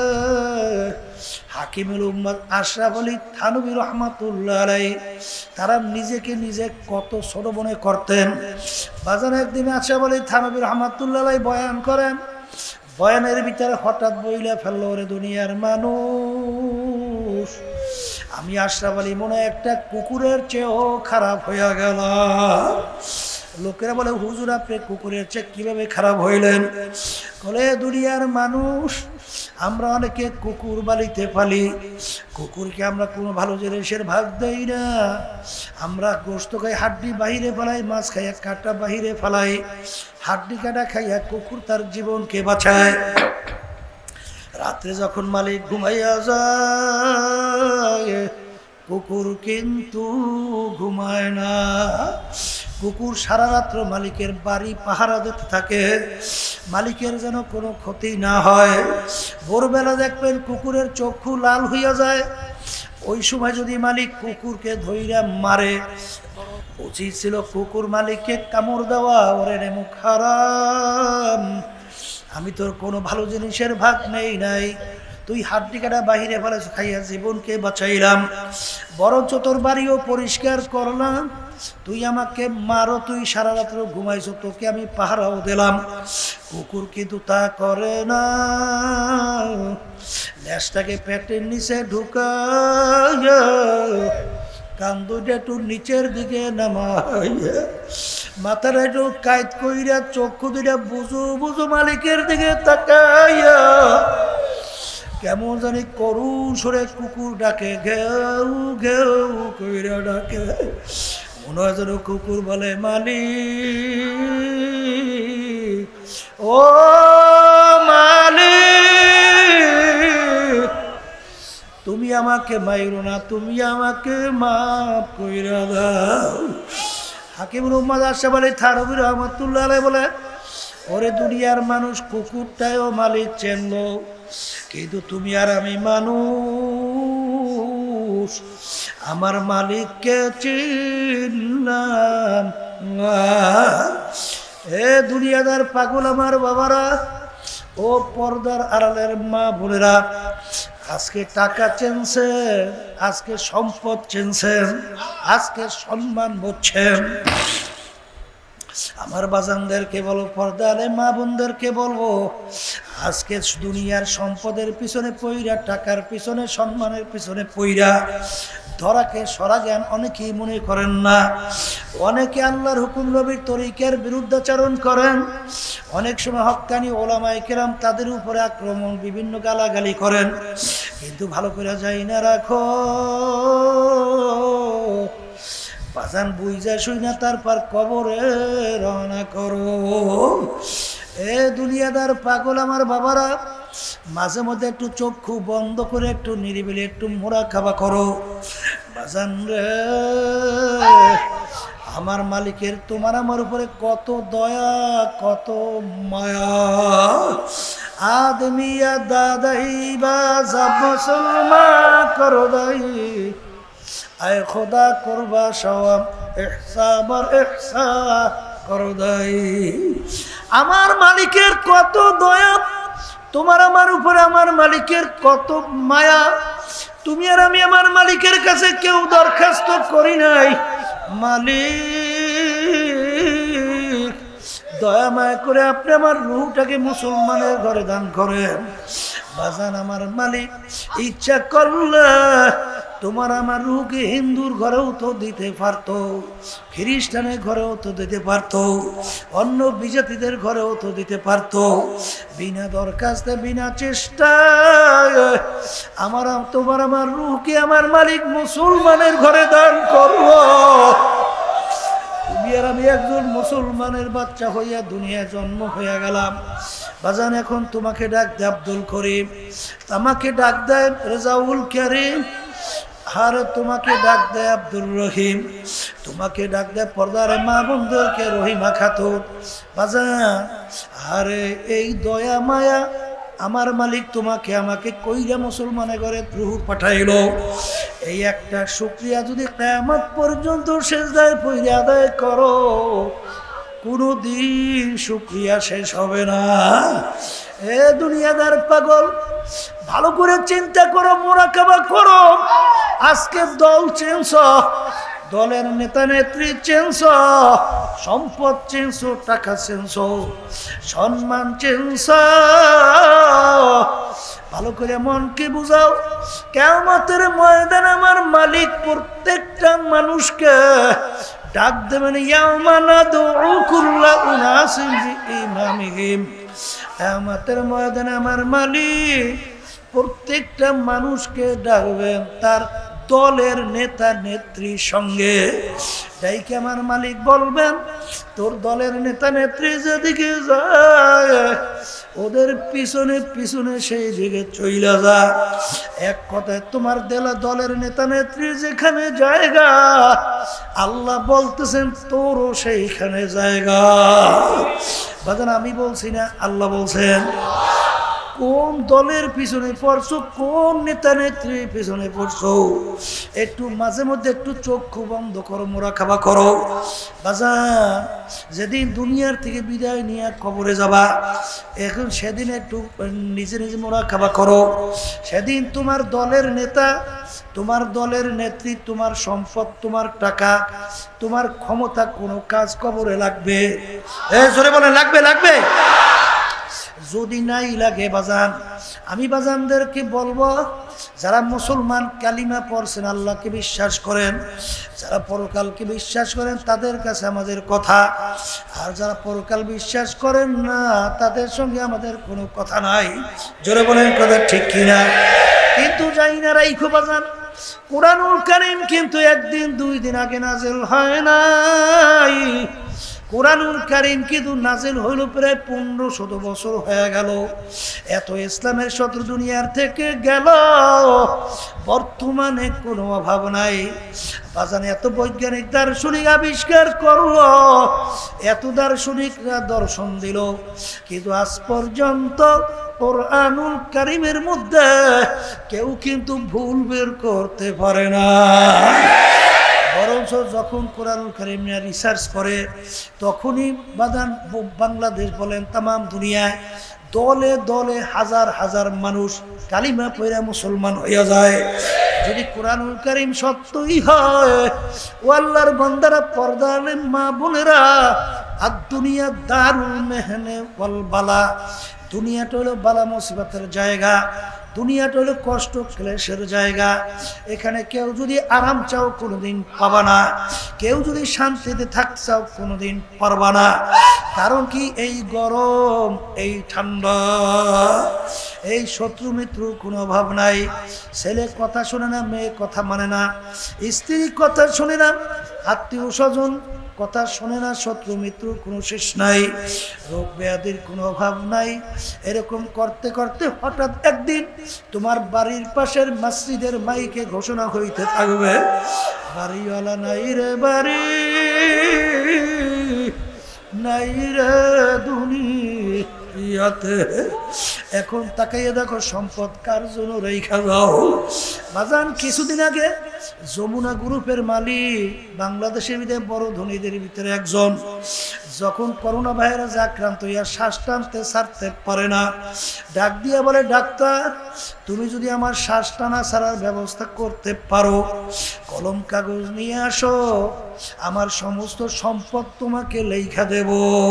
হাকিমুল উম্মত আশরাফ আলী থানভী রহমাতুল্লাহ আলাইহি তারা নিজেকে নিজে কত ছোট মনে করতেন। বাজান একদিন আশরাফ আলী থানভী রহমাতুল্লাহ আলাইহি বয়ান করেন, বয়ানের ভিতরে হঠাৎ বইলা ফেলল, ওরে দুনিয়ার মানুষ, আমি আশরাফ আলী মনে একটা কুকুরের চেয়েও খারাপ হইয়া গেল। লোকেরা বলে, হুজুর আপনি কুকুরের চেয়ে কিভাবে খারাপ হইলেন? বলে, দুনিয়ার মানুষ, আমরা অনেকে কুকুর বালিতে পালি, কুকুরকে আমরা কোনো ভালো জিনিসের ভাগ দেই না। আমরা গোশত খাই, হাড্ডি বাহিরে ফেলাই, মাছ খাইয়া কাটা বাহিরে ফেলাই, হাড্ডি কাটা খাইয়া কুকুর তার জীবনকে বাঁচায়। রাত্রে যখন মালিক ঘুমাইয়া যায়, কুকুর কিন্তু ঘুমায় না। কুকুর সারা রাত্র মালিকের বাড়ি পাহারা দিতে থাকে, মালিকের যেন কোনো ক্ষতি না হয়। ভোরবেলা দেখবেন কুকুরের চক্ষু লাল হইয়া যায়। ওই সময় যদি মালিক কুকুরকে ধইরা মারে, উচিত ছিল কুকুর মালিককে কামড় দেওয়া, ওরে মুখ হারাম, আমি তোর কোনো ভালো জিনিসের ভাগ নেই নাই, তুই হাড্ডি কাটা বাহিরে ফেলে খাইয়া জীবনকে বাঁচাইলাম, বরঞ্চ তোর বাড়িও পরিষ্কার করলাম, তুই আমাকে মারো, তুই সারা রাত্র ঘুমাইছো, তোকে আমি পাহারাও দিলাম। কুকুর কিন্তু তা করে না, লেজটাকে পেটের নিচে ঢুকাইয়া কান দুইটা একটু নিচের দিকে নামাইয়া মাথাটা একটু কায়দ কইরা চক্ষু দুইটা বুঝু বুঝু মালিকের দিকে তাকাইয়া কেমন জানি করুণ সুরে কুকুর ডাকে, ঘেউ ঘেউ কইরা ডাকে। মনে হয় যেন কুকুর বলে, মালিক, ও মালিক, তুমি আমাকে মাইরো না, তুমি আমাকে মাফ কইরা দাও। হাকিমুল উম্মাদ আশরাফ আলী থানভী রাহমাতুল্লাহ আলাইহি বলে, ওরে দুনিয়ার মানুষ কুকুরটাও মালিক চিনলো, কিন্তু তুমি আর আমি মানুষ, আমার মালিককে চিনলাম না। এ দুনিয়াদার পাগল আমার বাবারা, ও পর্দার আড়ালের মা বোনেরা, আজকে টাকা চেনছেন, আজকে সম্পদ চেনছেন, আজকে সম্মান বুঝছেন। আমার বাজানদেরকে বলো, পর্দারে মা বোনদেরকে বলবো, আজকে দুনিয়ার সম্পদের পিছনে পইরা, টাকার পিছনে, সম্মানের পিছনে পইরা ধরাকে সরা জ্ঞান অনেকেই মনে করেন না। অনেকে আল্লাহর হুকুম নবীর তরিকার বিরুদ্ধাচরণ করেন। অনেক সময় হক্কানি ওলামায়ে কেরাম তাদের উপরে আক্রমণ, বিভিন্ন গালাগালি করেন। কিন্তু ভালো করে যাই না রাখো বাজান, বুঝা শুই না তারপর কবরে রওনা করো। এ দুনিয়াদার পাগল আমার বাবারা, মাঝে মধ্যে একটু চক্ষু বন্ধ করে একটু নিরিবিলি একটু মুরাকাবা করো বাজান রে। আমার মালিকের তোমার আমার উপরে কত দয়া, কত মায়া। আদমিয়া দাদাই বা যাব মুসলমান করো দাই, আয় খোদা করবা সওয়াব ইহসান আর ইহসান করো দাই। আমার মালিকের কত দয়া, তোমার আমার উপরে আমার মালিকের কত মায়া। তুমি আর আমি আমার মালিকের কাছে কেউ দরখাস্ত করি নাই। মালিক দয়া মায়া করে আপনি আমার রূহটাকে মুসলমানের ঘরে দান করেন। বাজান আমার মালিক ইচ্ছা করলে তোমার আমার রূহকে হিন্দুর ঘরেও তো দিতে পারতো, খ্রিস্টানের ঘরেও তো দিতে পারতো, অন্য বিজাতিদের ঘরেও তো দিতে পারতো। বিনা দরখাস্তে, বিনা চেষ্টায় আমার তোমার আমার রূহকে আমার মালিক মুসলমানের ঘরে দান করলো। তুমি আর আমি একজন মুসলমানের বাচ্চা হইয়া দুনিয়ায় জন্ম হইয়া গেলাম। বাজান এখন তোমাকে ডাক দেয় আব্দুল করিম, আমাকে ডাক দেয় রেজাউল করিম, আর তোমাকে ডাক দেয় আব্দুর রহিম, তোমাকে ডাক দেয় পর্দার মা বোনদেরকে রহিমা খাতুন। বাজান আরে এই দয়া মায়া আমার মালিক তোমাকে আমাকে কইরা মুসলমানের ঘরে রূহ পাঠাইলো। এই একটা শুকরিয়া যদি কিয়ামত পর্যন্ত সিজদায় পড়ে আদায় করো, কোনদিন শুকরিয়া শেষ হবে না। এ দুনিয়াদার পাগল, ভালো করে চিন্তা করো, মুরাকাবা করো। আজকে দল চেঞ্জ, দলের নেতা নেত্রী চেঞ্জ, সম্পদ চেঞ্জ, টাকা চেঞ্জ, সম্মান চেঞ্জ। ভালো করে মনকে বুঝাও, কিয়ামতের ময়দানে আমার মালিক প্রত্যেকটা মানুষকে ডাক দেবেন, ইয়াউমা নাদউ কুল্লা উনাসিন বিইমামিহিম। কিয়ামতের ময়দানে আমার মালিক প্রত্যেকটা মানুষকে ডাকবেন তার দলের নেতা নেত্রীর সঙ্গে। ডাইকে আমার মালিক বলবেন, তোর দলের নেতা নেত্রী যেদিকে যায় ওদের পিছনে পিছনে সেই দিকে চইলা যা। এক কথায় তোমার দলের নেতা নেত্রী যেখানে জায়গা, আল্লাহ বলতেছেন তোরও সেইখানে জায়গা। বাজান আমি বলছি না, আল্লাহ বলছেন। কোন দলের পিছনে পড়ছো, কোন নেতা নেত্রীর পিছনে পড়ছো, একটু মাঝে মধ্যে একটু চক্ষু বন্ধ করো, মুরাকাবা করো। বাজান যেদিন দুনিয়ার থেকে বিদায় নিয়ে কবরে যাবা, এখন সেদিন একটু নিজে নিজে মুরাকাবা করো। সেদিন তোমার দলের নেতা, তোমার দলের নেত্রী, তোমার সম্পদ, তোমার টাকা, তোমার ক্ষমতা কোনো কাজ কবরে লাগবে? জোরে বলে লাগবে, লাগবে। যদি নাই লাগে বাজান, আমি বাজানদেরকে বলবো, যারা মুসলমান কালিমা পড়ছেন, আল্লাহকে বিশ্বাস করেন, যারা পরকালকে বিশ্বাস করেন তাদের কাছে আমাদের কথা, আর যারা পরকাল বিশ্বাস করেন না তাদের সঙ্গে আমাদের কোনো কথা নাই। জোরে বলেন কথা ঠিক কিনা? কিন্তু যাই না রাইখো বাজান, কোরআনুল কারীম কিন্তু একদিন দুই দিন আগে নাযিল হয় নাই। কোরআনুল কারীম কিন্তু নাজিল হইল প্রায় 1500 বছর হয়ে গেল। এত ইসলামের শত্রু দুনিয়ার থেকে গেল, বর্তমানে কোনো অভাব নাই। বাজান এত বৈজ্ঞানিক দার্শনিক আবিষ্কার করলো, এত দার্শনিকরা দর্শন দিল, কিন্তু আজ পর্যন্ত কোরআনুল কারীমের মধ্যে কেউ কিন্তু ভুল বের করতে পারে না। বরঞ্চ যখন কোরআনুল কারীম নিয়ে রিসার্চ করে, তখনই বাদান বাংলাদেশ বলেন তামাম দুনিয়ায় দলে দলে হাজার হাজার মানুষ কালিমা পড়ে মুসলমান হয়ে যায়। যদি কোরআনুল কারীম সত্যই হয়, ও আল্লাহর বান্দারা, পর্দার মা বোনেরা, আর দুনিয়া দারুল মেহনে ওয়াল বালা, দুনিয়াটা হলো বালা মুসিবতের জায়গা, দুনিয়াটা হলো কষ্ট ক্লেশের জায়গা। এখানে কেউ যদি আরাম চাও কোনোদিন পাবা না, কেউ যদি শান্তিতে থাকতে চাও কোনোদিন পারবা না। কারণ কি, এই গরম, এই ঠান্ডা, এই শত্রু মিত্রুর কোনো অভাব নাই। ছেলে কথা শোনে না, মেয়ে কথা মানে না, স্ত্রী কথা শোনে না, আত্মীয় স্বজন কথা শোনে না, শত্রু মিত্রুর কোনো শেষ নাই, রোগ ব্যাধির কোনো অভাব নাই। এরকম করতে করতে হঠাৎ একদিন তোমার বাড়ির পাশের মসজিদের মাইকে ঘোষণা হইতে থাকবে, বাড়িওয়ালা নাই রে বাড়ি, নাই রে দুনিয়াতে। এখন তাকাইয়ে দেখো সম্পদ কার জন্য রেখা যাও। বাজান কিছুদিন আগে যমুনা গ্রুপের মালিক, বাংলাদেশের ভিতরে বড় ধনীদের ভিতরে একজন, যখন করোনা ভাইরাস আক্রান্ত হইয়া শ্বাস টানতে ছাড়তে পারে না, ডাক দিয়ে বলে, ডাক্তার তুমি যদি আমার শ্বাস টানা ছাড়ার ব্যবস্থা করতে পারো, কলম কাগজ নিয়ে আসো, আমার সমস্ত সম্পদ তোমাকে লেখা দেব।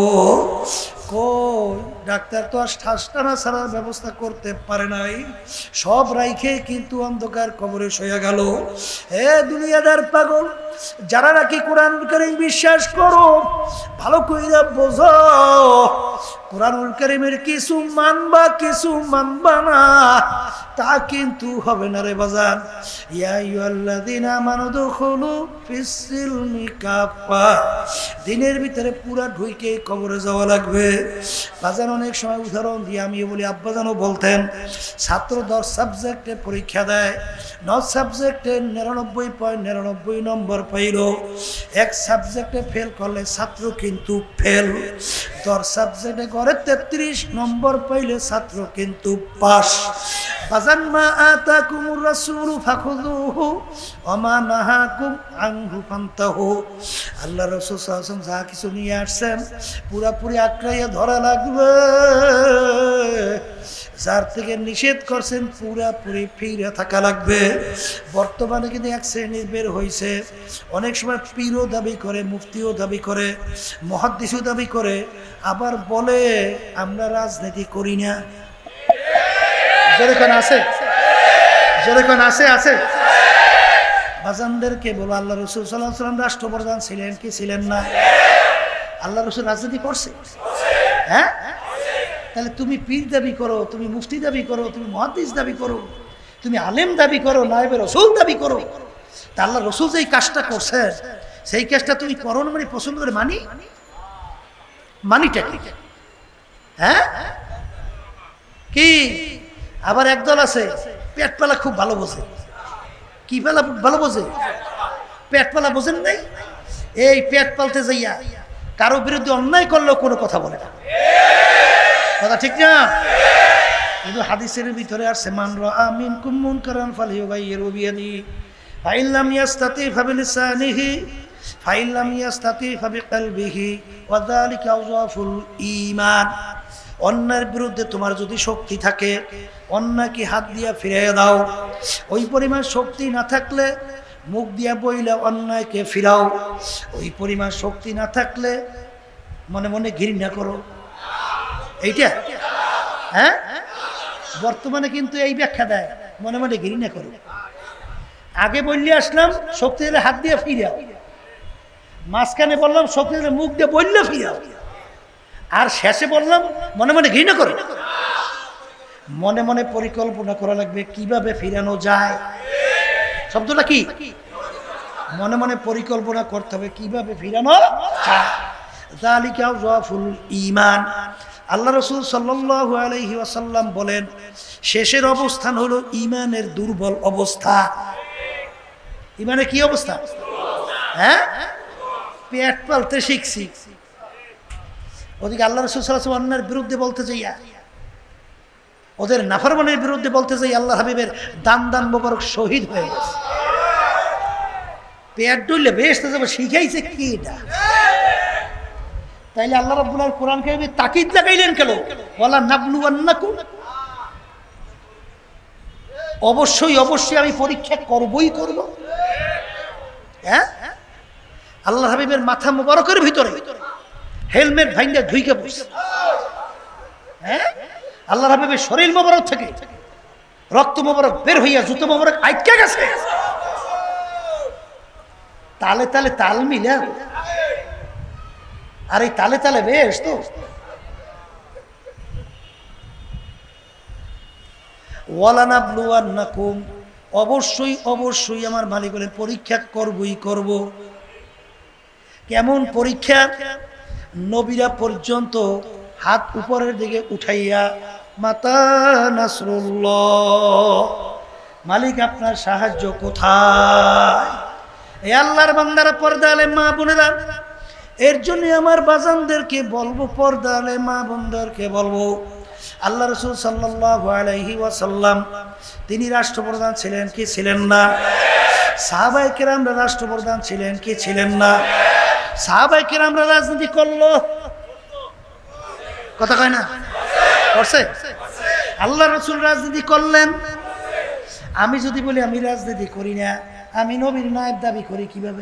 কই, ডাক্তার তো আর শ্বাস টানা ছাড়ার ব্যবস্থা করতে পারে নাই, সব রাইখে কিন্তু অন্ধকার কবরে শুয়ে গেল। হে দুনিয়াদার পাগল, যারা নাকি কোরআনুল কারীম বিশ্বাস করো, ভালো কইরা বোঝো, কোরআনুল কারীমের কিছু মানবা কিছু মানবা না, তা কিন্তু হবে না রে বাজান। ইয়া আইয়ুহাল্লাযীনা আমানু দুখুলু ফিস-সিলমি কাফা, দিনের ভিতরে পুরা ঢুইকে কবরে যাওয়া লাগবে। বাজান অনেক সময় উদাহরণ দিয়ে আমি বলি, আব্বাজানও বলতেন, ছাত্র 10 সাবজেক্টে পরীক্ষা দেয়, 9 সাবজেক্টে 99.99 নম্বর পাইল, এক সাবজেক্টে ফেল করলে ছাত্র কিন্তু ফেল, 10 সাবজেক্টে করে 33 নম্বর পাইলে ছাত্র কিন্তু পাস। বাজান মা আতাকুমুর রাসূলু ফাখুযুহু ওয়া মা নাহাকুম আনহু ফান্তাহু, আল্লাহ রাসূল সাল্লাল্লাহু আলাইহি ওয়াসাল্লাম যা কিছু নিয়ে আসছেন পুরাপুরি আঁকড়াইয়া ধরা লাগবে, যার থেকে নিষেধ করছেন পুরাপুরি ফিরে থাকা লাগবে। বর্তমানে কিন্তু এক শ্রেণীর বের হয়েছে, অনেক সময় পীরও দাবি করে, মুফতিও দাবি করে, মুহাদ্দিসও দাবি করে, আবার বলে আমরা রাজনীতি করি না। যেরকম আছে, যেরকম আছে আছে বাজানদেরকে বলো, আল্লাহ রাসূল সাল্লাল্লাহু আলাইহি ওয়াসাল্লাম রাষ্ট্রপ্রধান ছিলেন কি ছিলেন না? আল্লাহ রাসূল রাজনীতি করছে? হ্যাঁ, তাহলে তুমি পীর দাবি করো, তুমি মুফতি দাবি করো, তুমি মুহাদ্দিস দাবি করো, তুমি আলেম দাবি করো, নায়েবে রাসূল দাবি করো, তা আল্লাহ রাসূল যেই কাজটা করছে সেই কাজটা তুমি করো না মানে পছন্দ করে মানিটা কি? হ্যাঁ কি? আবার একদল আছে পেট পালা খুব ভালো বোঝে। কি পালা ভালো বোঝে? পেট পালা বোঝেন নাই? এই পেট পালতে যাইয়া কারো বিরুদ্ধে অন্যায় করলেও কোনো কথা বলে না, কথা ঠিক না? কিন্তু হাদিসের ভিতরে আসছে, মান রাআ মিনকুম মুনকারান ফালিয়ুগাইয়িরহু বিয়াদিহি ফাইন লাম ইয়াস্তাতি ফাবিলিসানিহি ফাইন লাম ইয়াস্তাতি ফাবিকলবিহি ওয়া যালিকা আযআফুল ঈমান। অন্যায়ের বিরুদ্ধে তোমার যদি শক্তি থাকে, অন্যকে হাত দিয়া ফিরিয়ে দাও। ওই পরিমাণ শক্তি না থাকলে মুখ দিয়া বইলে অন্যায়কে ফিরাও। ওই পরিমাণ শক্তি না থাকলে মনে মনে ঘৃণা করো। এইটা হ্যাঁ, বর্তমানে কিন্তু এই ব্যাখ্যা দেয়, মনে মনে ঘৃণা করো। আগে বললে আসলাম শক্তি দিলে হাত দিয়ে ফিরাও, মাঝখানে বললাম শক্তি দিলে মুখ দিয়ে বললে ফিরাও, আর শেষে বললাম মনে মনে ঘৃণা করো। মনে মনে পরিকল্পনা করা লাগবে কিভাবে ফিরানো যায়। শব্দটা কি? মনে মনে পরিকল্পনা করতে হবে কিভাবে ফিরানো যায়। যালিকা যাফুল ঈমান। আল্লাহ রাসূল সাল্লাল্লাহু আলাইহি ওয়াসাল্লাম বলেন শেষের অবস্থান হলো ঈমানের দুর্বল অবস্থা। ঈমানের কি অবস্থা? হ্যাঁ, পেট পালতে শিখছি, ওদিকে আল্লাহ রাসূল সাল্লাল্লাহু আলাইহি ওয়াসাল্লাম অন্যের বিরুদ্ধে বলতে যাইয়া, ওদের নাফরমানের বিরুদ্ধে বলতে যাই আল্লাহ হাবিবের দান দান মোবারক শহীদ হয়ে গেছে। পেট ডুললে বেহেশতে যাবে শিখাইছে কি এটা? তাইলে আল্লাহ রাব্বুল আলামিন কোরআন কারীমে তাকিদ লাগাইলেন কেন? ওয়ালা নাবলুওয়ান্নাকুম, অবশ্যই অবশ্যই আমি পরীক্ষা করবই করব। হ্যাঁ, আল্লাহ হাবিবের মাথা মোবারকের ভিতরে হেলমেট ভাঙ্গা ধুইকে পড়ছে। হ্যাঁ, আল্লাহ হাবিবের শরীর মোবারক থেকে রক্ত মোবারক বের হইয়া জুতো মোবারক আটকে গেছে। তালে তালে তাল মিলে, আর এই তালে তালে বেশ তো। ওয়ালানাবলুওয়ান্নাকুম, অবশ্যই অবশ্যই আমার মালিক বলেন পরীক্ষা করবই করব। কেমন পরীক্ষা? নবীরা পর্যন্ত হাত উপরের দিকে উঠাইয়া মাতা নাসরুল্লাহ, মালিক আপনার সাহায্য কোথায়? এই আল্লাহর বান্দারা, পর্দা আলে মা বোনেরা, এর জন্য আমার বাজানদেরকে বলবো, পর্দা আলে মা বোনদেরকে বলবো, আল্লাহ রাসূল সাল্লাল্লাহু আলাইহি ওয়াসাল্লাম তিনি রাষ্ট্রপ্রধান ছিলেন কি ছিলেন না? সাহাবায়ে কেরামরা রাষ্ট্রপ্রধান ছিলেন কি ছিলেন না? সাহাবায়ে কেরামরা রাজনীতি করলো, কথা কয় না? করছে? আল্লাহ রাসূল রাজনীতি করলেন। আমি যদি বলি আমি রাজনীতি করি না, আমি নবীর নায়েব দাবি করি কিভাবে?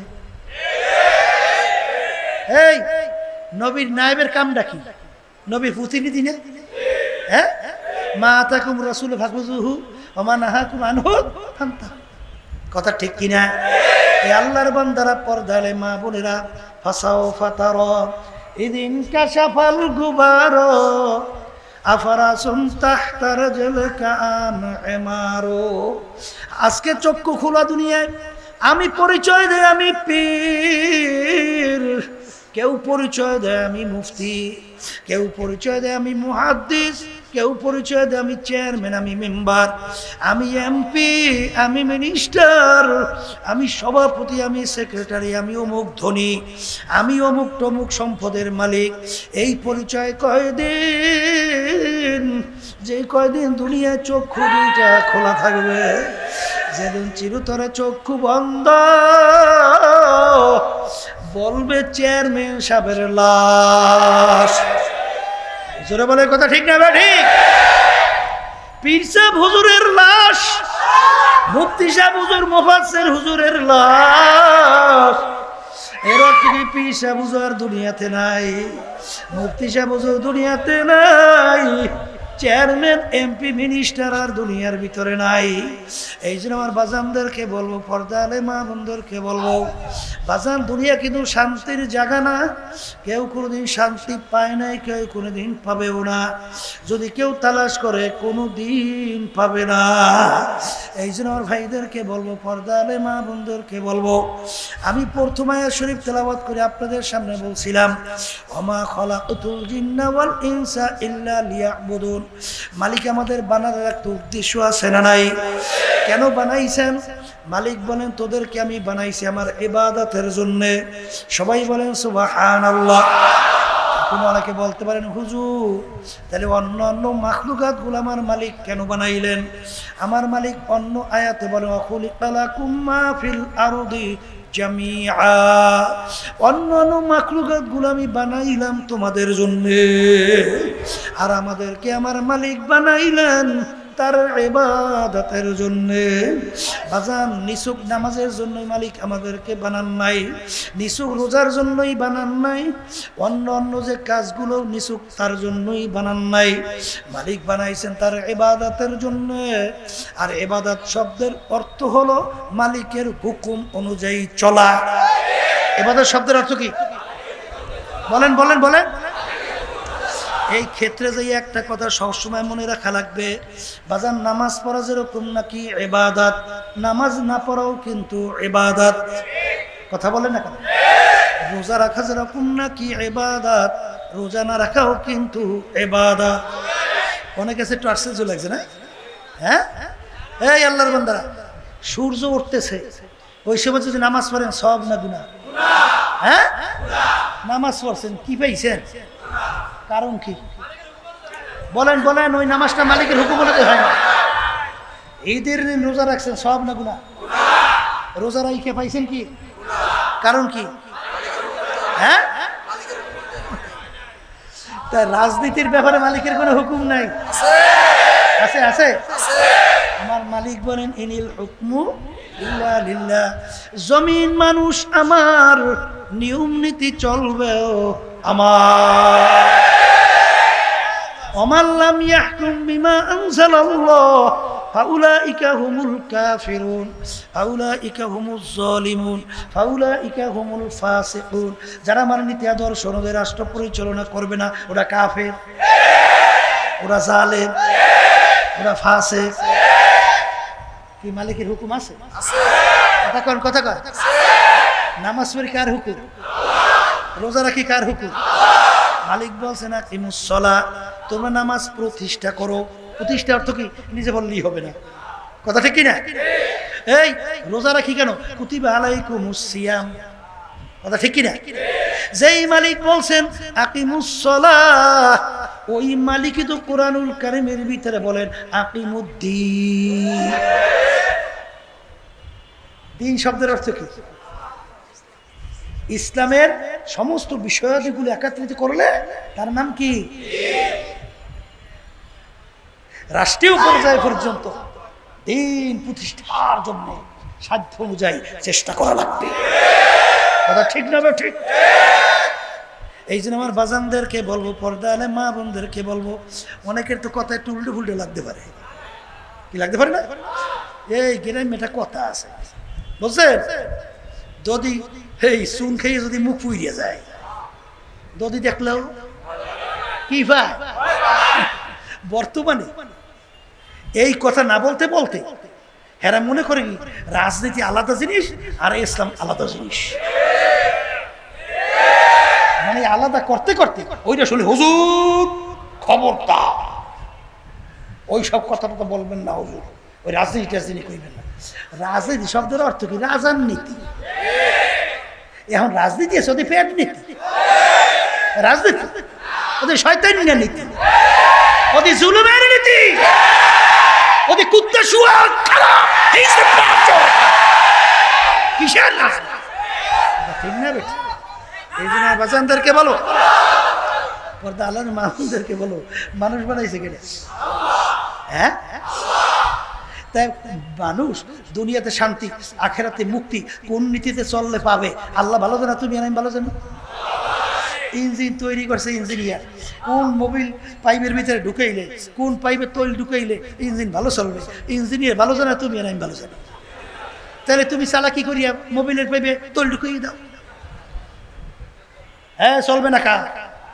এই নবীর নায়েবের কামটা কি? নবীর প্রতিনিধি না? হ্যাঁ, মা আতাকুম রাসূল ফাখুযুহু ওয়া মা নাহাকুম আনহু ফান্তাহু, কথা ঠিক কিনা? এই আল্লাহর বান্দারা, পর্দালে মা বোনেরা, ফাসাউফা তারা ইদিন কাশাফাল গুবার আফারাসুম তাহতা রাজুলকা আম ইমারু। আজকে চক্ষু খোলা দুনিয়ায় আমি পরিচয় দেই আমি পীর, কেউ পরিচয় দেয় আমি মুফতি, কেউ পরিচয় দেয় আমি মুহাদ্দিস, কেউ পরিচয় দেয় আমি চেয়ারম্যান, আমি মেম্বার, আমি এমপি, আমি মিনিস্টার, আমি সভাপতি, আমি সেক্রেটারি, আমি অমুক ধনী, আমি অমুক টমুক সম্পদের মালিক। এই পরিচয় কয়দিন, যে কয়দিন দুনিয়ায় চক্ষু দুইটা খোলা থাকবে, যেদিন চিরতরে চক্ষু বন্ধ, বলবে চেয়ারম্যান সাহেবের লাশ। জোরে বলে কথা ঠিক না? ঠিক। পীর সাহেব হুজুরের লাশ, মুফতি সাহেব হুজুর, মুফাসসির হুজুরের লাশ। এর অর্থ কি পীর সাহেব হুজুর দুনিয়াতে নাই, মুফতি সাহেব হুজুর দুনিয়াতে নাই, চেয়ারম্যান এমপি মিনিস্টার আর দুনিয়ার ভিতরে নাই। এই জন্য আমার বাজানদেরকে বলবো, পর্দা আলে মা বোনদেরকে বলবো, বাজান দুনিয়া কিন্তু শান্তির জায়গা না। কেউ কোনোদিন শান্তি পায় নাই, কেউ কোনোদিন পাবেও না। যদি কেউ তালাশ করে কোনোদিন পাবে না। এই জন্য আমার ভাইদেরকে বলবো, পর্দা আলে মা বোনদেরকে বলবো, আমি প্রথম আয়াত শরীফ তেলাওয়াত করে আপনাদের সামনে বলছিলাম, ওমা খালাকতুল জিন্না ওয়াল ইনসা ইল্লা লিয়াবুদুন। মালিক আমাদের বানানোর একটা উদ্দেশ্য আছে না নাই? কেন বানাইছেন? মালিক বলেন তোদেরকে আমি বানাইছি আমার ইবাদতের জন্য। সবাই বলেন সুবহানাল্লাহ। এখন অনেকে বলতে পারেন হুজুর তাহলে অন্য অন্য মাখলুকাত গুলো আমার মালিক কেন বানাইলেন? আমার মালিক অন্য আয়াতে বলেন খুলিকালাকুম মা ফিল আরদি জামিআ, অন্য অন্য মাখলুকাত গুলো আমি বানাইলাম তোমাদের জন্য, আর আমাদেরকে আমার মালিক বানাইলেন তার ইবাদতের জন্য। বাজান নিছক নামাজের জন্যই মালিক আমাদেরকে বানান নাই, নিছক রোজার জন্যই বানান নাই, অন্য অন্য যে কাজগুলো নিছক তার জন্যই বানান নাই। মালিক বানাইছেন তার ইবাদতের জন্য। আর ইবাদত শব্দের অর্থ হলো মালিকের হুকুম অনুযায়ী চলা। ইবাদত শব্দের অর্থ কি? বলেন বলেন বলেন। এই ক্ষেত্রে যে একটা কথা সবসময় মনে রাখা লাগবে, বাজান নামাজ পড়া যেরকম নাকি ইবাদত, নামাজ না পড়াও কিন্তু ইবাদত। কথা বলেন না কেন? রোজা রাখা যেরকম নাকি ইবাদত, রোজা না রাখাও কিন্তু ইবাদত। অনেক কাছে একটু আশ্চর্য লাগছে না? হ্যাঁ, এই আল্লাহর বান্দারা, সূর্য উঠতেছে, ওই সময় যদি নামাজ পড়েন সব না গুনাহ? হ্যাঁ, নামাজ পড়ছেন, কি পাইছেন? কারণ কি বলেন বলেন? ওই নামাজটা মালিকের হুকুম অনুযায়ী হয় না। ঈদের দিন রোজা রাখছেন, সব না গুনাহ? রোজা রাইখে পাইছেন কি? কারণ কি? হ্যাঁ, তাই রাজনীতির ব্যাপারে মালিকের কোনো হুকুম নাই? আছে আছে। আমার মালিক বলেন ইনিল হুকমু ইল্লা লিল্লাহ। জমিন মানুষ আমার, নিয়ম নীতি চলবে আমার। ওমান লাম ইয়াহকুম বিমা আনজালাল্লাহ ফাউলাইকা হুমুল কাফিরুন ফাউলাইকা হুমুজ জালিমুন ফাউলাইকা হুমুল ফাসিকুন। যারা আমার নীতি আদর্শ অনুযায়ী রাষ্ট্র পরিচালনা করবে না, ওরা কাফের, ওরা জালেম, ওরা ফাসিক। কি মালিকের হুকুম আছে? কথা কন, কথা কন। নামাজ পড়ি কার হুকুম? রোজা রাখি কার হুকুম? মালিক বলছে না কিমুস সালাত, তোমরা নামাজ প্রতিষ্ঠা করো। প্রতিষ্ঠা অর্থ কি? নিজে বললেই হবে না, কথা ঠিক কিনা? এই রোজা রাখি কেন? কুতিবা আলাইকুমুস সিয়াম, কথা ঠিক কিনা? যেই মালিক বলছেন আকিমুস সালাহ, ওই মালিকই তো কোরআনুল কারীমের ভিতরে বলেন আকিমুদ্দিন। দিন শব্দের অর্থ কি? ইসলামের সমস্ত বিষয়াদিগুলো একত্রিত করলে তার নাম কি? রাষ্ট্রীয় পর্যায় পর্যন্ত দিন প্রতিষ্ঠার জন্য সাধ্য অনুযায়ী চেষ্টা করা লাগবে, কথা ঠিক না? ঠিক। এই জন্য আমার বাজানদেরকে বলবো, পর্দা আলে মা বোনদেরকে বলবো, অনেকের তো কথা একটু উল্টো ফুল্টে লাগতে পারে। কি লাগতে পারে না? এই গ্রামে একটা কথা আছে, বুঝছেন? যদি এই চুন খেয়ে যদি মুখ পুড়িয়ে যায়, যদি দেখলেও কি ভাই, বর্তমানে এই কথা না বলতে বলতে এরা মনে করে কি রাজনীতি আলাদা জিনিস আর ইসলাম আলাদা জিনিস। মানে আলাদা করতে করতে ওইটা শুনে হুজুর খবরদার, ওই সব কথাটা তো বলবেন না হুজুর, ওই রাজনীতি টাজনীতি কইবেন না। রাজনীতি শব্দের অর্থ কি? রাজার নীতি। এখন রাজনীতি আছে ওদের পেট নীতি, রাজনীতি ওদের শয়তানিয়া নীতি, ওদের জুলুমের নীতি, ওদের কুত্তা শুয়া খারাপ। কিসের রাজনীতি? ঠিক না বেটা? এই জন্য বাচ্চাদেরকে বলো, পর্দা আলার মানুষদেরকে বলো, মানুষ বানাইছে কেন? হ্যাঁ, তাই মানুষ দুনিয়াতে শান্তি, আখেরাতে মুক্তি কোন নীতিতে চললে পাবে? আল্লাহ ভালো জানা, তুমি আমি ভালো জানো। ইঞ্জিন তৈরি করছে ইঞ্জিনিয়ার, কোন মোবিল পাইপের ভিতরে ঢুকাইলে, কোন পাইপের তৈল ঢুকাইলে ইঞ্জিন ভালো চলবে, ইঞ্জিনিয়ার ভালো জানা, তুমি আর আমি ভালো জানি। তাহলে তুমি চালাকি করিয়া মোবিলের পাইপে তৈল ঢুকাই দাও, হ্যাঁ চলবে না? কা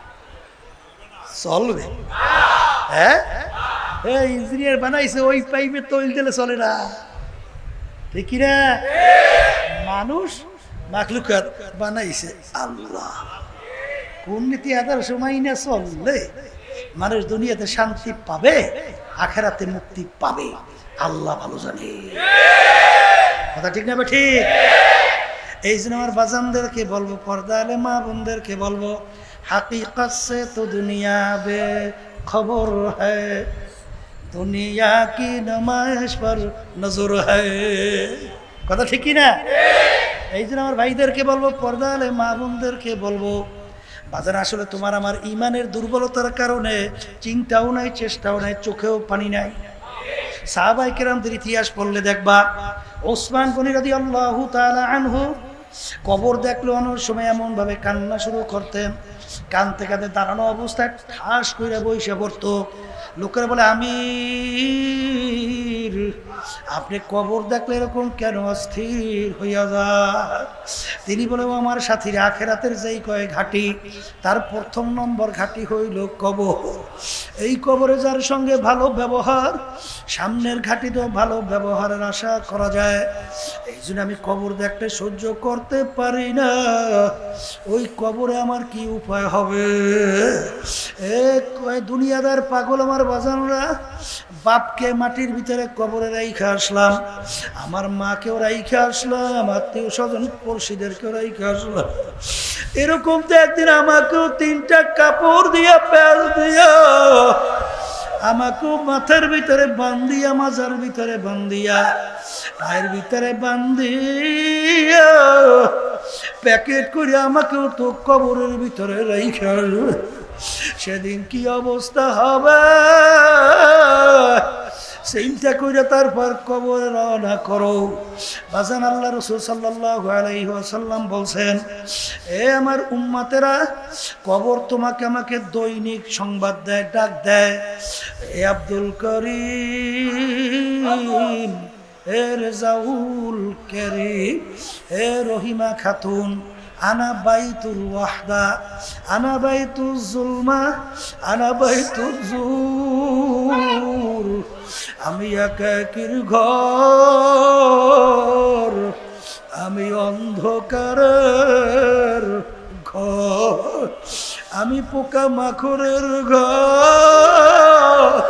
চলবে? হ্যাঁ, ইঞ্জিনিয়ার বানাইছে, ওই পাইপে তৈল দিলে চলে না, ঠিক কিনা? মানুষ মাখলুকাত বানাইছে আল্লাহ। কোন নীতি আদার সময় না চললে মানুষ দুনিয়াতে শান্তি পাবে, আখেরাতে মুক্তি পাবে, আল্লাহ ভালো জানে, কথা ঠিক না? ঠিক। এই জন্য আমার বাজানদেরকে বলবো, পর্দা আলে মা বোনদেরকে বলবো, হাকিকত সে তো দুনিয়া বে খবর হ্যায়, দুনিয়া কি নমাজ পর নজর হ্যায়, কথা ঠিক কি না? এই জন্য আমার ভাইদেরকে বলবো, পর্দা আলে মা বোনদেরকে বলবো, বাজার আসলে তোমার আমার ইমানের দুর্বলতার কারণে চিন্তাও নাই, চেষ্টাও নাই, চোখেও পানি নাই। সাহাবায়ে কেরামদের ইতিহাস পড়লে দেখবা, ওসমান গনি রাদিয়াল্লাহু তাআলা আনহু কবর দেখলো অনেক সময় এমন ভাবে কান্না শুরু করতেন, কাঁদতে কাঁদতে দাঁড়ানো অবস্থায় ঠাস করে বইসা পড়তো। লোকেরা বলে আমির আপনি কবর দেখলে এরকম কেন অস্থির হইয়া যায়? তিনি বলে, আমার সাথীরা আখেরাতের যেই কয় ঘাটি, তার প্রথম নম্বর ঘাটি হইল কবর। এই কবরে যার সঙ্গে ভালো ব্যবহার, সামনের ঘাটিতেও ভালো ব্যবহারের আশা করা যায়। এই জন্য আমি কবর দেখতে সহ্য করতে পারি না। ওই কবরে আমার কি উপায় হবে? দুনিয়াদার পাগল আমার বাজানরা, বাপকে মাটির ভিতরে কবরে রাইখা আসলাম, আমার মাকেও রাইখা আসলাম, আত্মীয় স্বজন পড়শিদেরকেও রাইখা আসলাম। এরকম তো একদিন আমাকেও 3টা কাপড় দিয়া প্যাঁচ দিয়া, আমাকেও মাথার ভিতরে বান্ধিয়া, মাজার ভিতরে বান্ধিয়া, পায়ের ভিতরে বান্ধিয়া প্যাকেট করে আমাকেও তো কবরের ভিতরে রাইখা আসবে। সেদিন কি অবস্থা হবে চিন্তা করে তারপর কবরে রওনা করো। বাজান, আল্লাহ রাসূল সাল্লাল্লাহু আলাইহি ওয়াসাল্লাম বলছেন, এ আমার উম্মতেরা, কবর তোমাকে আমাকে দৈনিক সংবাদ দেয়, ডাক দেয়, এ আব্দুল করিম, এ রেজাউল করিম, এ রহিমা খাতুন, আনা বাইতুল ওয়াহদা, আনা বাইতুল জুলমা, আনা বাইতুল জুর। আমি একাকির ঘর, আমি অন্ধকারের ঘর, আমি পোকা মাখরের ঘর।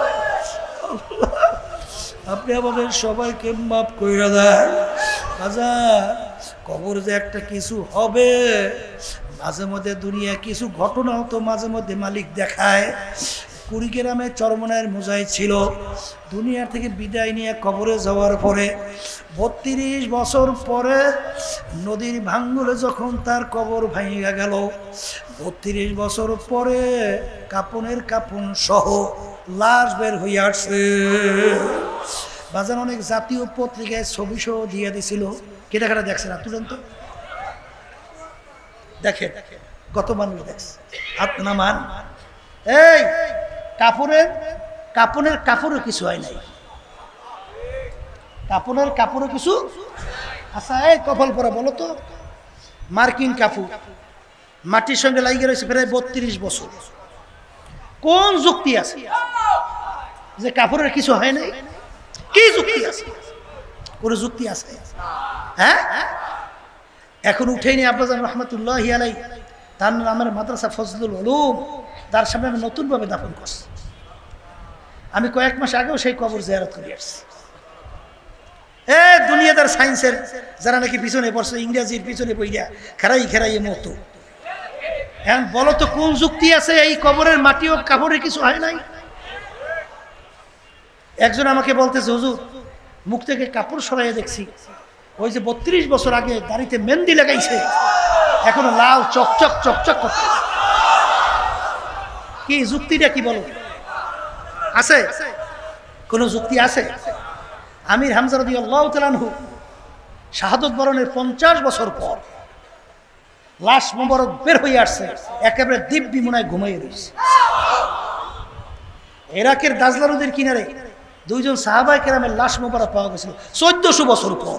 আপনি আমাদের সবাইকে মাফ কইরা দেন। বাজার, কবর যে একটা কিছু হবে, মাঝে মধ্যে দুনিয়া কিছু ঘটনাও তো মাঝে মধ্যে মালিক দেখায়। কুড়িগ্রামে চরমনায়ের মুজাহিদ ছিল, দুনিয়া থেকে বিদায় নিয়ে কবরে যাওয়ার পরে 32 বছর পরে নদীর ভাঙ্গলে যখন তার কবর ভাঙিয়া গেল, 32 বছর পরে কাপনের কাপন সহ লাশ বের হইয়া আসছে। বাজার অনেক জাতীয় পত্রিকায় ছবি সহ দিয়ে দিছিল, কেটা কেটা দেখছে না? তুলেন তো, দেখে কত মানুষ দেখছে। হাত নামান। এই কাপনের কাপড়ও কিছু হয় নাই, কাপনের কাপড়ও কিছু। আচ্ছা, এই কপাল পরা বলো তো, মার্কিন কাপড় মাটির সঙ্গে লাগিয়ে রয়েছে প্রায় 32 বছর। কোন যুক্তি আছে যে কাপড়ের কিছু হয় নাই? কি যুক্তি আছে? কোন যুক্তি আছে? হ্যাঁ, এখন উঠেনি আব্বাজান রহমতুল্লাহি আলাইহি, তার নামের মাদ্রাসা ফজলুল উলুম, তার সামনে আমি নতুনভাবে দাফন করছি। আমি কয়েক মাস আগেও সেই কবর জিয়ারত করে আসছি। দুনিয়াদার সায়েন্সের যারা নাকি পিছনে পড়ছে, ইংরেজির পিছনে বইয়া খেরাই মতো, এখন বলো তো কোন যুক্তি আছে এই কবরের মাটি ও কাপড়ের কিছু হয় নাই? একজন আমাকে বলতেছে, হুজুর, মুখ থেকে কাপড় সরাইয়া দেখছি, ওই যে 32 বছর আগে দাড়িতে মেহেন্দি লাগাইছে, এখনো লাল চকচক চকচক করতে। কি যুক্তিটা কি বলো? আছে কোন যুক্তি আছে? আমির হামজা রাদিয়াল্লাহু তাআলা আনহু শাহাদত বরণের 50 বছর পর লাশ মোবারক বের হয়ে আসছে, একেবারে দিব্যি মুনায় ঘুমাইয়ে রয়েছে। ইরাকের দাজলা নদীর কিনারে 2 জন সাহাবায়ে কেরামের লাশ মোবারক পাওয়া গেছিল 1400 বছর পর।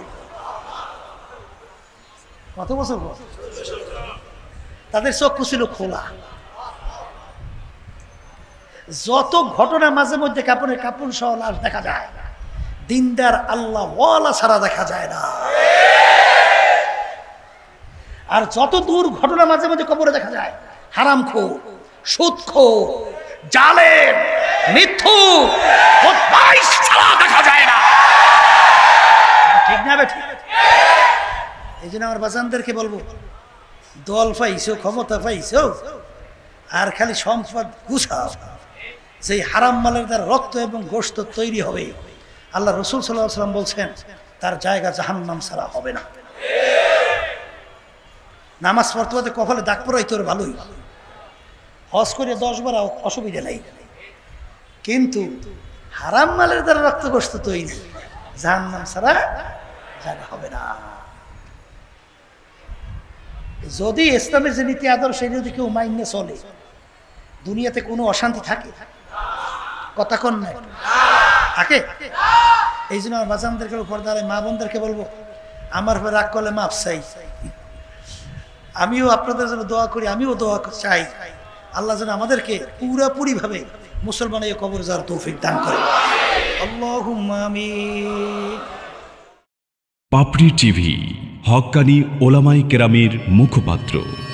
কত বছর পর? তাদের চক্ষু ছিল খোলা। যত ঘটনা মাঝে মধ্যে কাপড়ের কাপড় সহ লাশ দেখা যায়, দিনদার আল্লাহ ওয়ালা ছাড়া দেখা যায় না। আর যত দূর ঘটনা মাঝে মধ্যে কবরে দেখা যায়, হারামখোর, সুদখোর, জালেম, মিথ্যুক, বদমাইশ ছাড়া দেখা যায় না। ঠিক না বেঠিক? এই জন্য আমার বাজানদেরকে বলবো, দল পাইছো, ক্ষমতা পাইছো, আর খালি সম্পদ গুছাও, সেই হারাম মালের দ্বারা রক্ত এবং গোশত তৈরি হবে। আল্লাহ রাসূল সাল্লাল্লাহু আলাইহি ওয়াসাল্লাম বলছেন, তার জায়গা জাহান্নাম ছাড়া হবে না। নামাজ পড়তে পড়তে কপালে দাগ পড়াই তোর ভালোই, হজ করে 10 বার অসুবিধা নাই, কিন্তু হারাম মালের দ্বারা রক্ত গোশত তৈরি, জাহান্নাম ছাড়া জায়গা হবে না। যদি ইসলামের যে নীতি আদর্শ সেই যদি কেউ মাইনে চলে, দুনিয়াতে কোনো অশান্তি থাকে? কথা কোন নাই থাকে? এই জন্য আমার বাচ্চাদেরকে পর্দারে মা বোনদেরকে বলবো, আমার উপর রাগ করলে মাপ চাই। আমিও আপনাদের জন্য দোয়া করি, আমিও দোয়া চাই আল্লাহ যেন আমাদেরকে পুরাপুরি ভাবে মুসলমান এই কবর যাওয়ার তৌফিক দান করে। আল্লাহুম্মা আমিন। পাপড়ি টিভি, হক্কানি ওলামায়ে কেরামের মুখপাত্র।